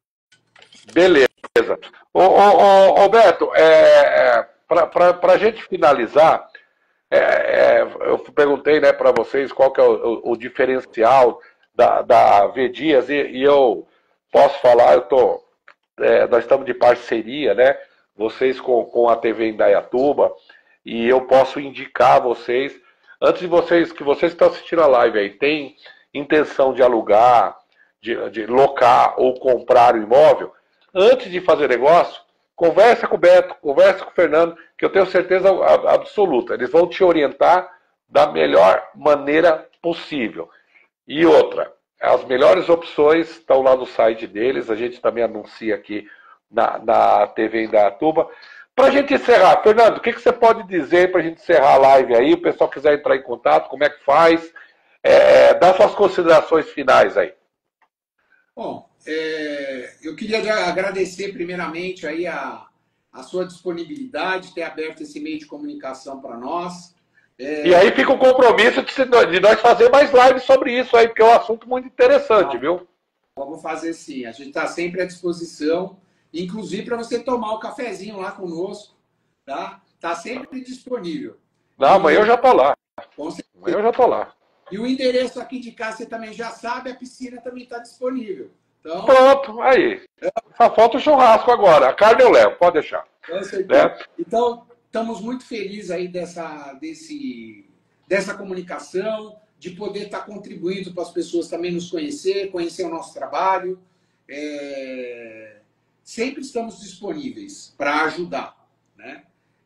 Beleza. Ô, ô, ô, Alberto, é, para a gente finalizar, é, é, eu perguntei, né, para vocês qual que é o, o, o diferencial da, da V Dias, e, e eu posso falar, eu tô, é, nós estamos de parceria, né, vocês com, com a T V Indaiatuba, e eu posso indicar a vocês, antes de vocês, que vocês que estão assistindo a live aí, tem intenção de alugar, de, de locar ou comprar o imóvel, antes de fazer negócio, conversa com o Beto, conversa com o Fernando, que eu tenho certeza absoluta, eles vão te orientar da melhor maneira possível. E outra, as melhores opções estão lá no site deles, a gente também anuncia aqui na, na T V Indaiatuba. Para a gente encerrar, Fernando, o que, que você pode dizer para a gente encerrar a live aí? O pessoal quiser entrar em contato, como é que faz? É, dá suas considerações finais aí. Bom, é, eu queria agradecer primeiramente aí a, a sua disponibilidade, ter aberto esse meio de comunicação para nós. É... E aí fica o compromisso de, de nós fazer mais lives sobre isso aí, porque é um assunto muito interessante, ah, viu? Vamos fazer sim, a gente está sempre à disposição. Inclusive para você tomar o cafezinho lá conosco, tá? Tá sempre disponível. Não, amanhã eu já tô lá. Com certeza. Amanhã eu já tô lá. E o endereço aqui de casa você também já sabe, a piscina também está disponível. Então... Pronto, aí. Só falta o churrasco agora. A carne eu levo, pode deixar. Né? Então, estamos muito felizes aí dessa, desse, dessa comunicação, de poder estar contribuindo para as pessoas também nos conhecer, conhecer o nosso trabalho. É... Sempre estamos disponíveis para ajudar, né?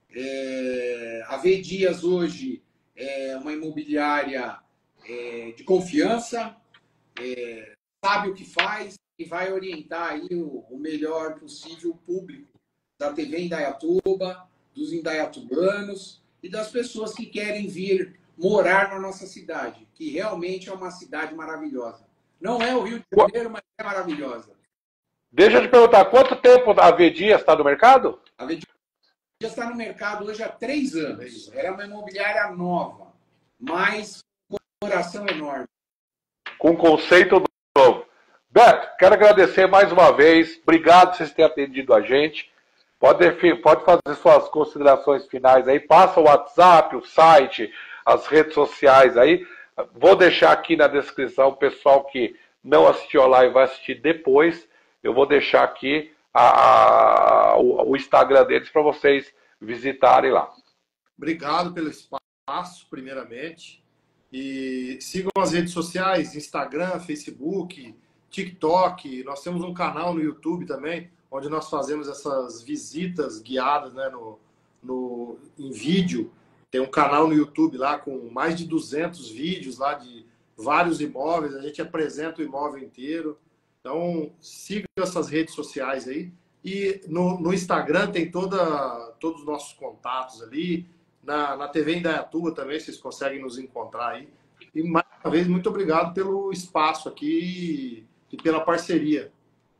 É, a V Dias hoje é uma imobiliária é, de confiança, é, sabe o que faz e vai orientar aí o, o melhor possível público da T V Indaiatuba, dos indaiatubanos e das pessoas que querem vir morar na nossa cidade, que realmente é uma cidade maravilhosa. Não é o Rio de Janeiro, mas é maravilhosa. Deixa eu te perguntar, quanto tempo a V Dias está no mercado? A V Dias está no mercado hoje há três anos. Ela é uma imobiliária nova, mas com um coração enorme. Com conceito novo. Beto, quero agradecer mais uma vez. Obrigado por vocês terem atendido a gente. Pode, pode fazer suas considerações finais aí. Passa o WhatsApp, o site, as redes sociais aí. Vou deixar aqui na descrição o pessoal que não assistiu a live vai assistir depois. Eu vou deixar aqui a, a, o, o Instagram deles para vocês visitarem lá. Obrigado pelo espaço, primeiramente. E sigam as redes sociais, Instagram, Facebook, TikTok. Nós temos um canal no YouTube também, onde nós fazemos essas visitas guiadas, né, no, no, em vídeo. Tem um canal no YouTube lá com mais de duzentos vídeos lá de vários imóveis. A gente apresenta o imóvel inteiro. Então, siga essas redes sociais aí. E no, no Instagram tem toda, todos os nossos contatos ali. Na, na T V Indaiatuba também, vocês conseguem nos encontrar aí. E, mais uma vez, muito obrigado pelo espaço aqui e pela parceria.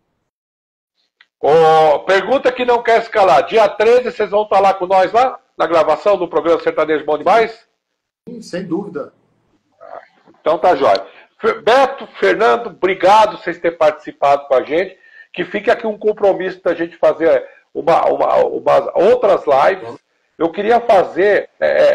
Oh, pergunta que não quer escalar. Dia treze, vocês vão estar lá com nós lá? Na gravação do programa Sertanejo Bom Demais? Sim, sem dúvida. Então tá jóia. Beto, Fernando, obrigado por vocês terem participado com a gente. Que fique aqui um compromisso da gente fazer uma, uma, uma outras lives. Eu queria fazer, é,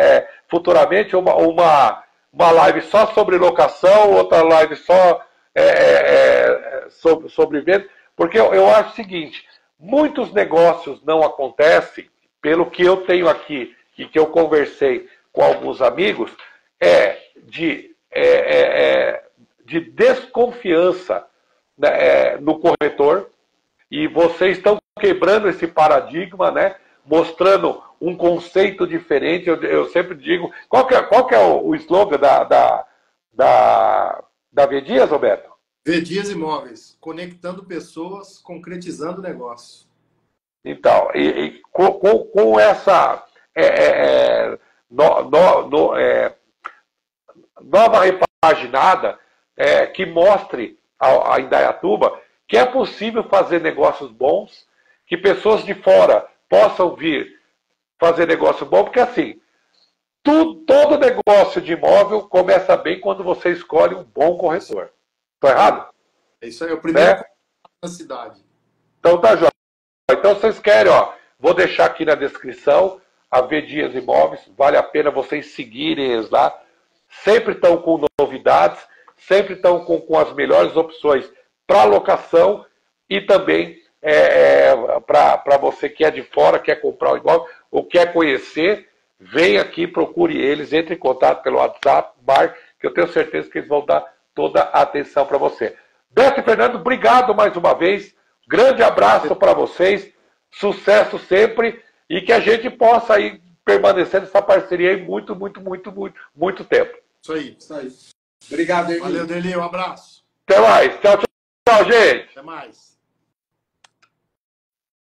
futuramente uma, uma, uma live só sobre locação, outra live só é, é, sobre, sobre venda, porque eu, eu acho o seguinte, muitos negócios não acontecem, pelo que eu tenho aqui e que eu conversei com alguns amigos, é de, é, é, de desconfiança, né, é, no corretor, e vocês estão quebrando esse paradigma, né, mostrando um conceito diferente. Eu, eu sempre digo, qual que é, qual que é o, o slogan da, da, da, da V Dias, Roberto? V Dias Imóveis, conectando pessoas, concretizando negócio. Então, e, e com, com, com essa é, é, no, no, no, é, nova repaginada é, que mostre a, a Indaiatuba que é possível fazer negócios bons, que pessoas de fora possam vir fazer negócio bom, porque assim, tudo, todo negócio de imóvel começa bem quando você escolhe um bom corretor. Estou errado? É isso aí, é o primeiro né? na cidade. Então tá, João. Então vocês querem, ó, vou deixar aqui na descrição a V Dias Imóveis, vale a pena vocês seguirem eles lá, sempre estão com novidades, sempre estão com, com as melhores opções para locação e também é, é, para você que é de fora, quer comprar um imóvel ou quer conhecer, vem aqui, procure eles, entre em contato pelo WhatsApp, Bar, que eu tenho certeza que eles vão dar toda a atenção para você. Beto e Fernando, obrigado mais uma vez, grande abraço para vocês, sucesso sempre e que a gente possa aí permanecer nessa parceria aí muito, muito, muito, muito, muito tempo. Isso aí. Isso aí. Obrigado, Deli. Valeu, Deli, um abraço. Até mais. Tchau, tchau, gente. Até mais.